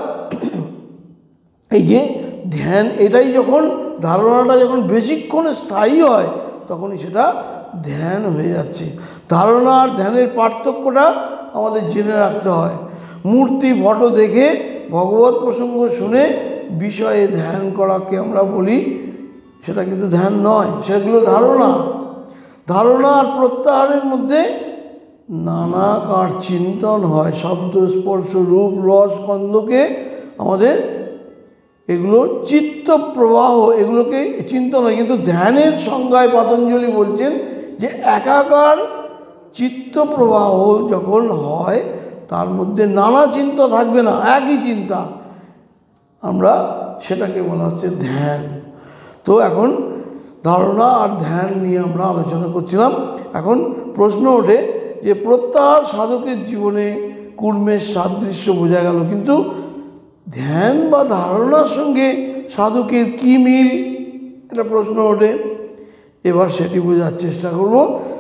এই যে ধ্যান, এটাই যখন ধারণাটা যখন বেশিক্ষণ স্থায়ী হয়, তখনই সেটা ধ্যান হয়ে যাচ্ছে। ধারণা আর ধ্যানের পার্থক্যটা আমাদের জেনে রাখতে হয়। মূর্তি, ফটো দেখে, ভগবত প্রসঙ্গ শুনে বিষয়ে ধ্যান করাকে আমরা বলি, সেটা কিন্তু ধ্যান নয়, সেগুলো ধারণা। ধারণা আর প্রত্যাহারের মধ্যে নানাকার চিন্তন হয়। শব্দ, স্পর্শ, রূপ, রস, গন্ধকে আমাদের এগুলো চিত্ত প্রবাহ, এগুলোকে চিন্তন হয়। কিন্তু ধ্যানের সংজ্ঞায় পতঞ্জলি বলছেন যে একাকার চিত্ত প্রবাহ যখন হয়, তার মধ্যে নানা চিন্তা থাকবে না, একই চিন্তা, আমরা সেটাকে বলা হচ্ছে ধ্যান। তো এখন ধারণা আর ধ্যান নিয়ে আমরা আলোচনা করছিলাম। এখন প্রশ্ন ওঠে যে প্রত্যাহার সাধকের জীবনে কূর্মের সাদৃশ্য বোঝা গেল, কিন্তু ধ্যান বা ধারণার সঙ্গে সাধকের কী মিল, এটা প্রশ্ন ওঠে। এবার সেটি বোঝার চেষ্টা করব।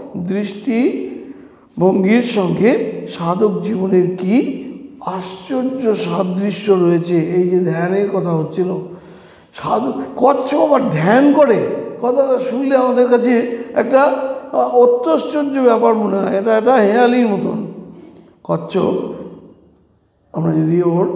দৃষ্টিভঙ্গির সঙ্গে সাধক জীবনের কি আশ্চর্য সাদৃশ্য রয়েছে। এই যে ধ্যানের কথা হচ্ছিল, সাধক কচ্ছপ আবার ধ্যান করে, কথাটা শুনলে আমাদের কাছে একটা অত্যাশ্চর্য ব্যাপার মনে হয়। এটা হেয়ালির মতন। কচ্ছপ, আমরা যদি ওর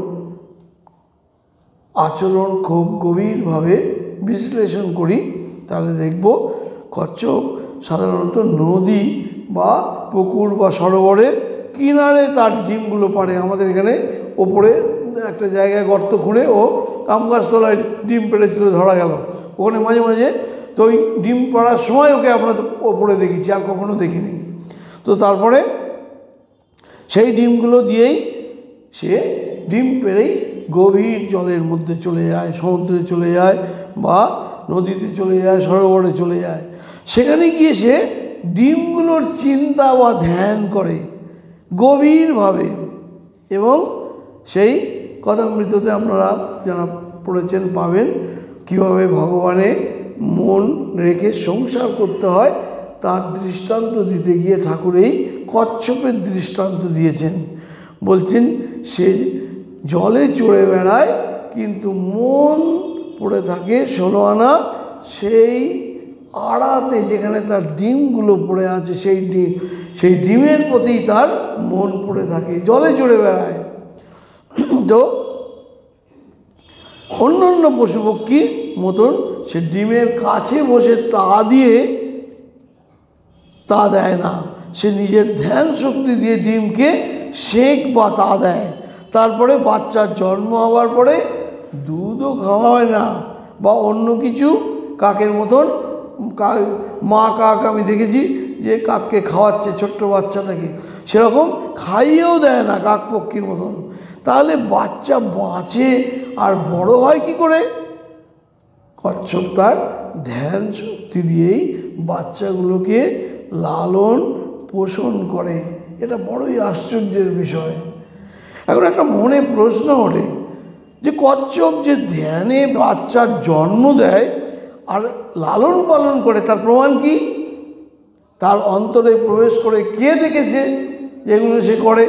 আচরণ খুব গভীরভাবে বিশ্লেষণ করি, তাহলে দেখব কচ্ছপ সাধারণত নদী বা পুকুর বা সরোবরের কিনারে তার ডিমগুলো পাড়ে। আমাদের এখানে ওপরে একটা জায়গায় গর্ত খুঁড়ে ও আম গাছতলায় ডিম পেড়েছিল, ধরা গেল ওখানে মাঝে মাঝে। তো ওই ডিম পাড়ার সময় ওকে আমরা ওপরে দেখেছি, আর কখনো দেখিনি। তো তারপরে সেই ডিমগুলো দিয়েই সে ডিম পেড়েই গভীর জলের মধ্যে চলে যায়, সমুদ্রে চলে যায় বা নদীতে চলে যায়, সরোবরে চলে যায়। সেখানে গিয়ে সে ডিমগুলোর চিন্তা বা ধ্যান করে গভীরভাবে। এবং সেই কথামৃততে আপনারা যারা পড়েছেন পাবেন কীভাবে ভগবানে মন রেখে সংসার করতে হয়, তার দৃষ্টান্ত দিতে গিয়ে ঠাকুর এই কচ্ছপের দৃষ্টান্ত দিয়েছেন। বলছেন সে জলে চড়ে বেড়ায়, কিন্তু মন পড়ে থাকে 16 আনা সেই আড়াতে যেখানে তার ডিমগুলো পড়ে আছে সেই ডিমের প্রতি তার মন পড়ে থাকে, জলে চড়ে বেড়ায়। তো অন্য অন্য পশু পক্ষীর মতন সে ডিমের কাছে বসে তা দেয় না, সে নিজের ধ্যান শক্তি দিয়ে ডিমকে সেঁক বা তা দেয়। তারপরে বাচ্চার জন্ম হওয়ার পরে দুধও খাওয়া হয় না বা অন্য কিছু কাকের মতন। মা কাক আমি দেখেছি যে কাককে খাওয়াচ্ছে ছোট্ট বাচ্চাটাকে, সেরকম খাইয়েও দেয় না কাক পক্ষীর মতন। তাহলে বাচ্চা বাঁচে আর বড় হয় কি করে? কচ্ছপ তার ধ্যান শক্তি দিয়েই বাচ্চাগুলোকে লালন পোষণ করে। এটা বড়ই আশ্চর্যের বিষয়। এখন একটা মনে প্রশ্ন ওঠে যে কচ্ছপ যে ধ্যানে বাচ্চার জন্ম দেয় আর লালন পালন করে, তার প্রমাণ কি? তার অন্তরে প্রবেশ করে কে দেখেছে যেগুলো সে করে?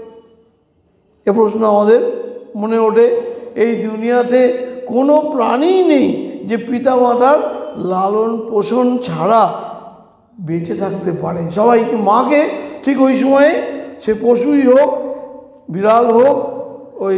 এ প্রশ্ন আমাদের মনে ওঠে। এই দুনিয়াতে কোনো প্রাণীই নেই যে পিতামাতার লালন পোষণ ছাড়া বেঁচে থাকতে পারে। সবাইকে মাকে ঠিক ওই সময়ে, সে পশুই হোক, বিড়াল হোক, ওই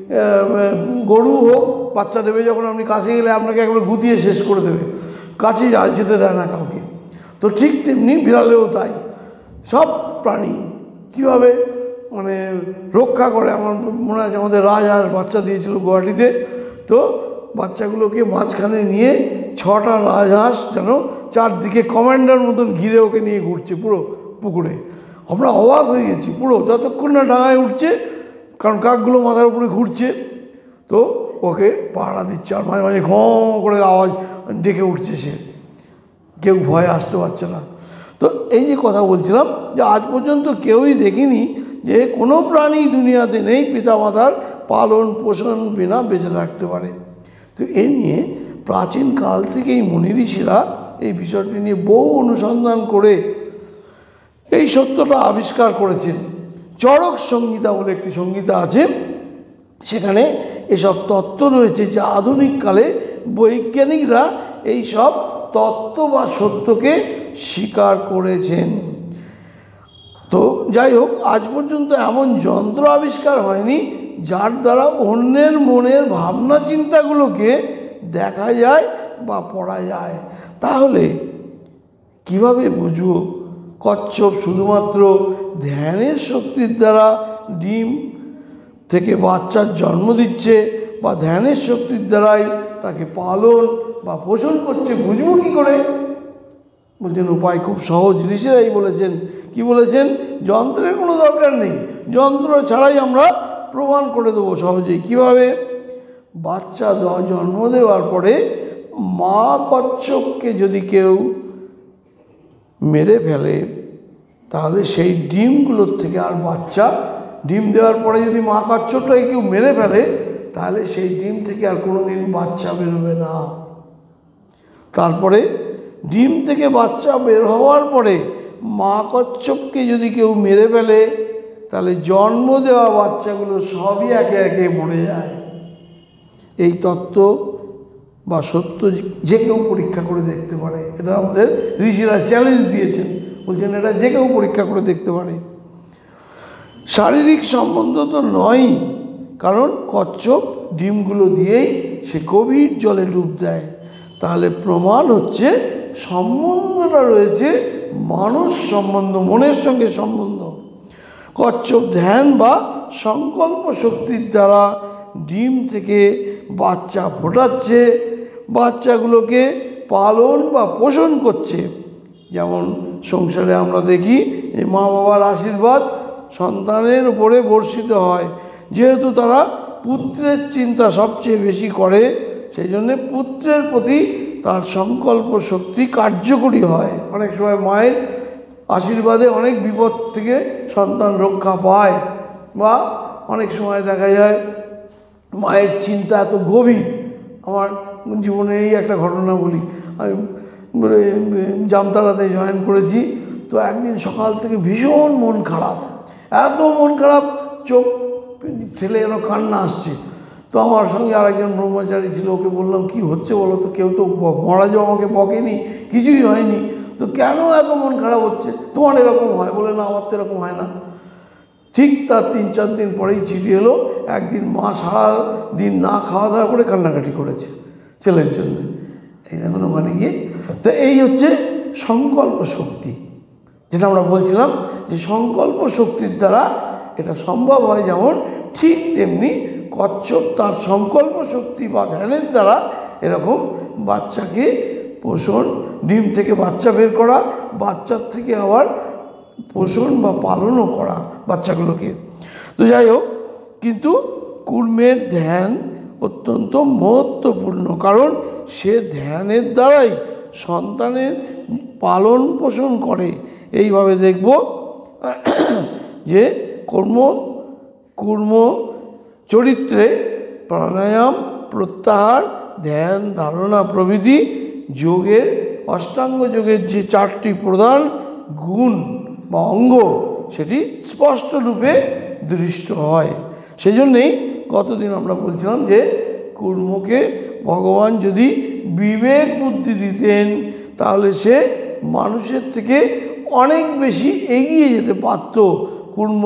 গরু হোক, বাচ্চা দেবে যখন আপনি কাছে গেলে আপনাকে একবারে গুতিয়ে শেষ করে দেবে, কাছে যেতে দেয় না কাউকে। তো ঠিক তেমনি বিড়ালেও তাই। সব প্রাণী কীভাবে মানে রক্ষা করে। আমার মনে আছে আমাদের রাজহাঁস বাচ্চা দিয়েছিল গুয়াহাটিতে, তো বাচ্চাগুলোকে মাঝখানে নিয়ে 6টা রাজহাঁস যেন চারদিকে কমান্ডার মতন ঘিরে ওকে নিয়ে ঘুরছে পুরো পুকুরে। আমরা অবাক হয়ে গেছি পুরো, যতক্ষণ না ডাঙায় উঠছে, কারণ কাকগুলো মাথার উপরে ঘুরছে, তো ওকে পাহারা দিচ্ছে। আর মাঝে মাঝে ঘঁ করে আওয়াজ ডেকে উঠছে, সে কেউ ভয়ে আসতে পারছে না। তো এই যে কথা বলছিলাম যে আজ পর্যন্ত কেউই দেখিনি যে কোনো প্রাণী দুনিয়াতে নেই পিতামাতার পালন পোষণ বিনা বেঁচে থাকতে পারে। তো এ নিয়ে প্রাচীন কাল থেকেই মুনি ঋষিরা এই বিষয়টি নিয়ে বহু অনুসন্ধান করে এই সত্যটা আবিষ্কার করেছেন। চরক সংহিতা বলে একটি সংহিতা আছে, সেখানে এসব তত্ত্ব রয়েছে যে আধুনিককালে বৈজ্ঞানিকরা এই সব তত্ত্ব বা সত্যকে স্বীকার করেছেন। তো যাই হোক, আজ পর্যন্ত এমন যন্ত্র আবিষ্কার হয়নি যার দ্বারা অন্যের মনের ভাবনা চিন্তাগুলোকে দেখা যায় বা পড়া যায়। তাহলে কিভাবে বুঝব কচ্ছপ শুধুমাত্র ধ্যানের শক্তির দ্বারা ডিম থেকে বাচ্চার জন্ম দিচ্ছে বা ধ্যানের শক্তির দ্বারাই তাকে পালন বা পোষণ করছে? বুঝবো কী করে? বলছেন উপায় খুব সহজ, ঋষিরাই বলেছেন। কি বলেছেন? যন্ত্রের কোনো দরকার নেই, যন্ত্র ছাড়াই আমরা প্রমাণ করে দেবো সহজেই। কিভাবে? বাচ্চা জন্ম দেওয়ার পরে মা কচ্ছপকে যদি কেউ মেরে ফেলে, তাহলে সেই ডিমগুলোর থেকে আর বাচ্চা, ডিম দেওয়ার পরে যদি মা কচ্ছপটাকে কেউ মেরে ফেলে, তাহলে সেই ডিম থেকে আর কোনো দিন বাচ্চা বেরোবে না। তারপরে ডিম থেকে বাচ্চা বের হওয়ার পরে মা কচ্ছপকে যদি কেউ মেরে ফেলে, তাহলে জন্ম দেওয়া বাচ্চাগুলো সবই একে একে মরে যায়। এই তত্ত্ব বা সত্য যে কেউ পরীক্ষা করে দেখতে পারে। এটা আমাদের ঋষিরা চ্যালেঞ্জ দিয়েছেন, বলছেন এটা যে কেউ পরীক্ষা করে দেখতে পারে। শারীরিক সম্বন্ধ তো নয়ই, কারণ কচ্ছপ ডিমগুলো দিয়েই সে গভীর জলে ডুব দেয়। তাহলে প্রমাণ হচ্ছে সম্বন্ধটা রয়েছে মানুষ সম্বন্ধ, মনের সঙ্গে সম্বন্ধ। কচ্ছপ ধ্যান বা সংকল্প শক্তির দ্বারা ডিম থেকে বাচ্চা ফোটাচ্ছে, বাচ্চাগুলোকে পালন বা পোষণ করছে। যেমন সংসারে আমরা দেখি যে মা বাবার আশীর্বাদ সন্তানের উপরে বর্ষিত হয়। যেহেতু তারা পুত্রের চিন্তা সবচেয়ে বেশি করে, সেই জন্যে পুত্রের প্রতি তার সংকল্প শক্তি কার্যকরী হয়। অনেক সময় মায়ের আশীর্বাদে অনেক বিপদ থেকে সন্তান রক্ষা পায়, বা অনেক সময় দেখা যায় মায়ের চিন্তা এত গভীর। আমার জীবনে এই একটা ঘটনা বলি। আমি জামতারাতে জয়েন করেছি, তো একদিন সকাল থেকে ভীষণ মন খারাপ, এত মন খারাপ, চোখ ঠেলে যেন কান্না আসছে। তো আমার সঙ্গে আরেকজন ব্রহ্মচারী ছিল, ওকে বললাম কি হচ্ছে বলো তো, কেউ তো মহারাজও আমাকে বকেনি, কিছুই হয়নি, তো কেন এত মন খারাপ হচ্ছে, তোমার এরকম হয়? বলে না, আমার তো এরকম হয় না। ঠিক তার 3-4 দিন পরেই চিঠি এলো, একদিন মা সারা দিন না খাওয়া দাওয়া করে কান্নাকাটি করেছে ছেলের জন্য। এই দেখুন ওখানে গিয়ে, তো এই হচ্ছে সংকল্প শক্তি, যেটা আমরা বলছিলাম যে সংকল্প শক্তির দ্বারা এটা সম্ভব হয়। যেমন ঠিক তেমনি কচ্ছপ তার সংকল্প শক্তি বা ধ্যানের দ্বারা এরকম বাচ্চাকে পোষণ, ডিম থেকে বাচ্চা বের করা, বাচ্চার থেকে আবার পোষণ বা পালনও করা বাচ্চাগুলোকে। তো যাই হোক, কিন্তু কুর্মের ধ্যান অত্যন্ত মহত্বপূর্ণ, কারণ সে ধ্যানের দ্বারাই সন্তানের পালন পোষণ করে। এইভাবে দেখব যে কুর্ম চরিত্রে প্রাণায়াম, প্রত্যাহার, ধ্যান, ধারণা প্রভৃতি যোগের, অষ্টাঙ্গ যোগের যে 4টি প্রধান গুণ বা অঙ্গ, সেটি স্পষ্ট রূপে দৃষ্ট হয়। সেজন্যেই গতদিন আমরা বলছিলাম যে কুর্মকে ভগবান যদি বিবেক বুদ্ধি দিতেন, তাহলে সে মানুষের থেকে অনেক বেশি এগিয়ে যেতে পারত। কুর্ম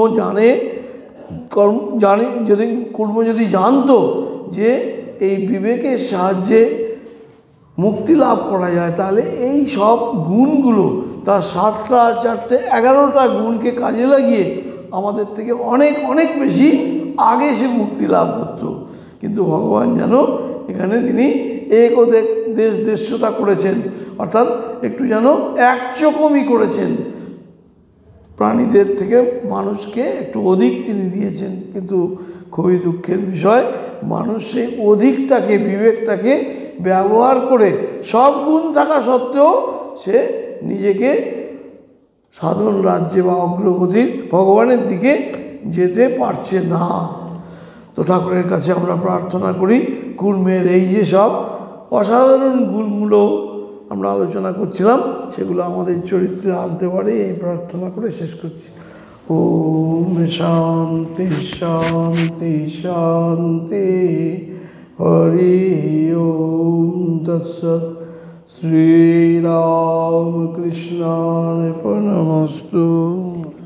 যদি জানতো যে এই বিবেকের সাহায্যে মুক্তি লাভ করা যায়, তাহলে এই সব গুণগুলো, তার 7টা 4টে 11টা গুণকে কাজে লাগিয়ে আমাদের থেকে অনেক অনেক বেশি আগে সে মুক্তি লাভ করত। কিন্তু ভগবান যেন এখানে তিনি দেশতা করেছেন, অর্থাৎ একটু যেন একচকমই করেছেন, প্রাণীদের থেকে মানুষকে একটু অধিক তিনি দিয়েছেন। কিন্তু খুবই দুঃখের বিষয়, মানুষ সেই অধিকটাকে, বিবেকটাকে ব্যবহার করে সব গুণ থাকা সত্ত্বেও সে নিজেকে সাধন রাজ্যে বা অগ্রগতির ভগবানের দিকে যেতে পারছে না। তো ঠাকুরের কাছে আমরা প্রার্থনা করি কুর্মের এই যে সব অসাধারণ গুণগুলো আমরা আলোচনা করছিলাম, সেগুলো আমাদের চরিত্রে আনতে পারে, এই প্রার্থনা করে শেষ করছি। ওম শান্তি শান্তি শান্তি, হরি ওম তৎসৎ। শ্রীরামকৃষ্ণায় নমস্তু।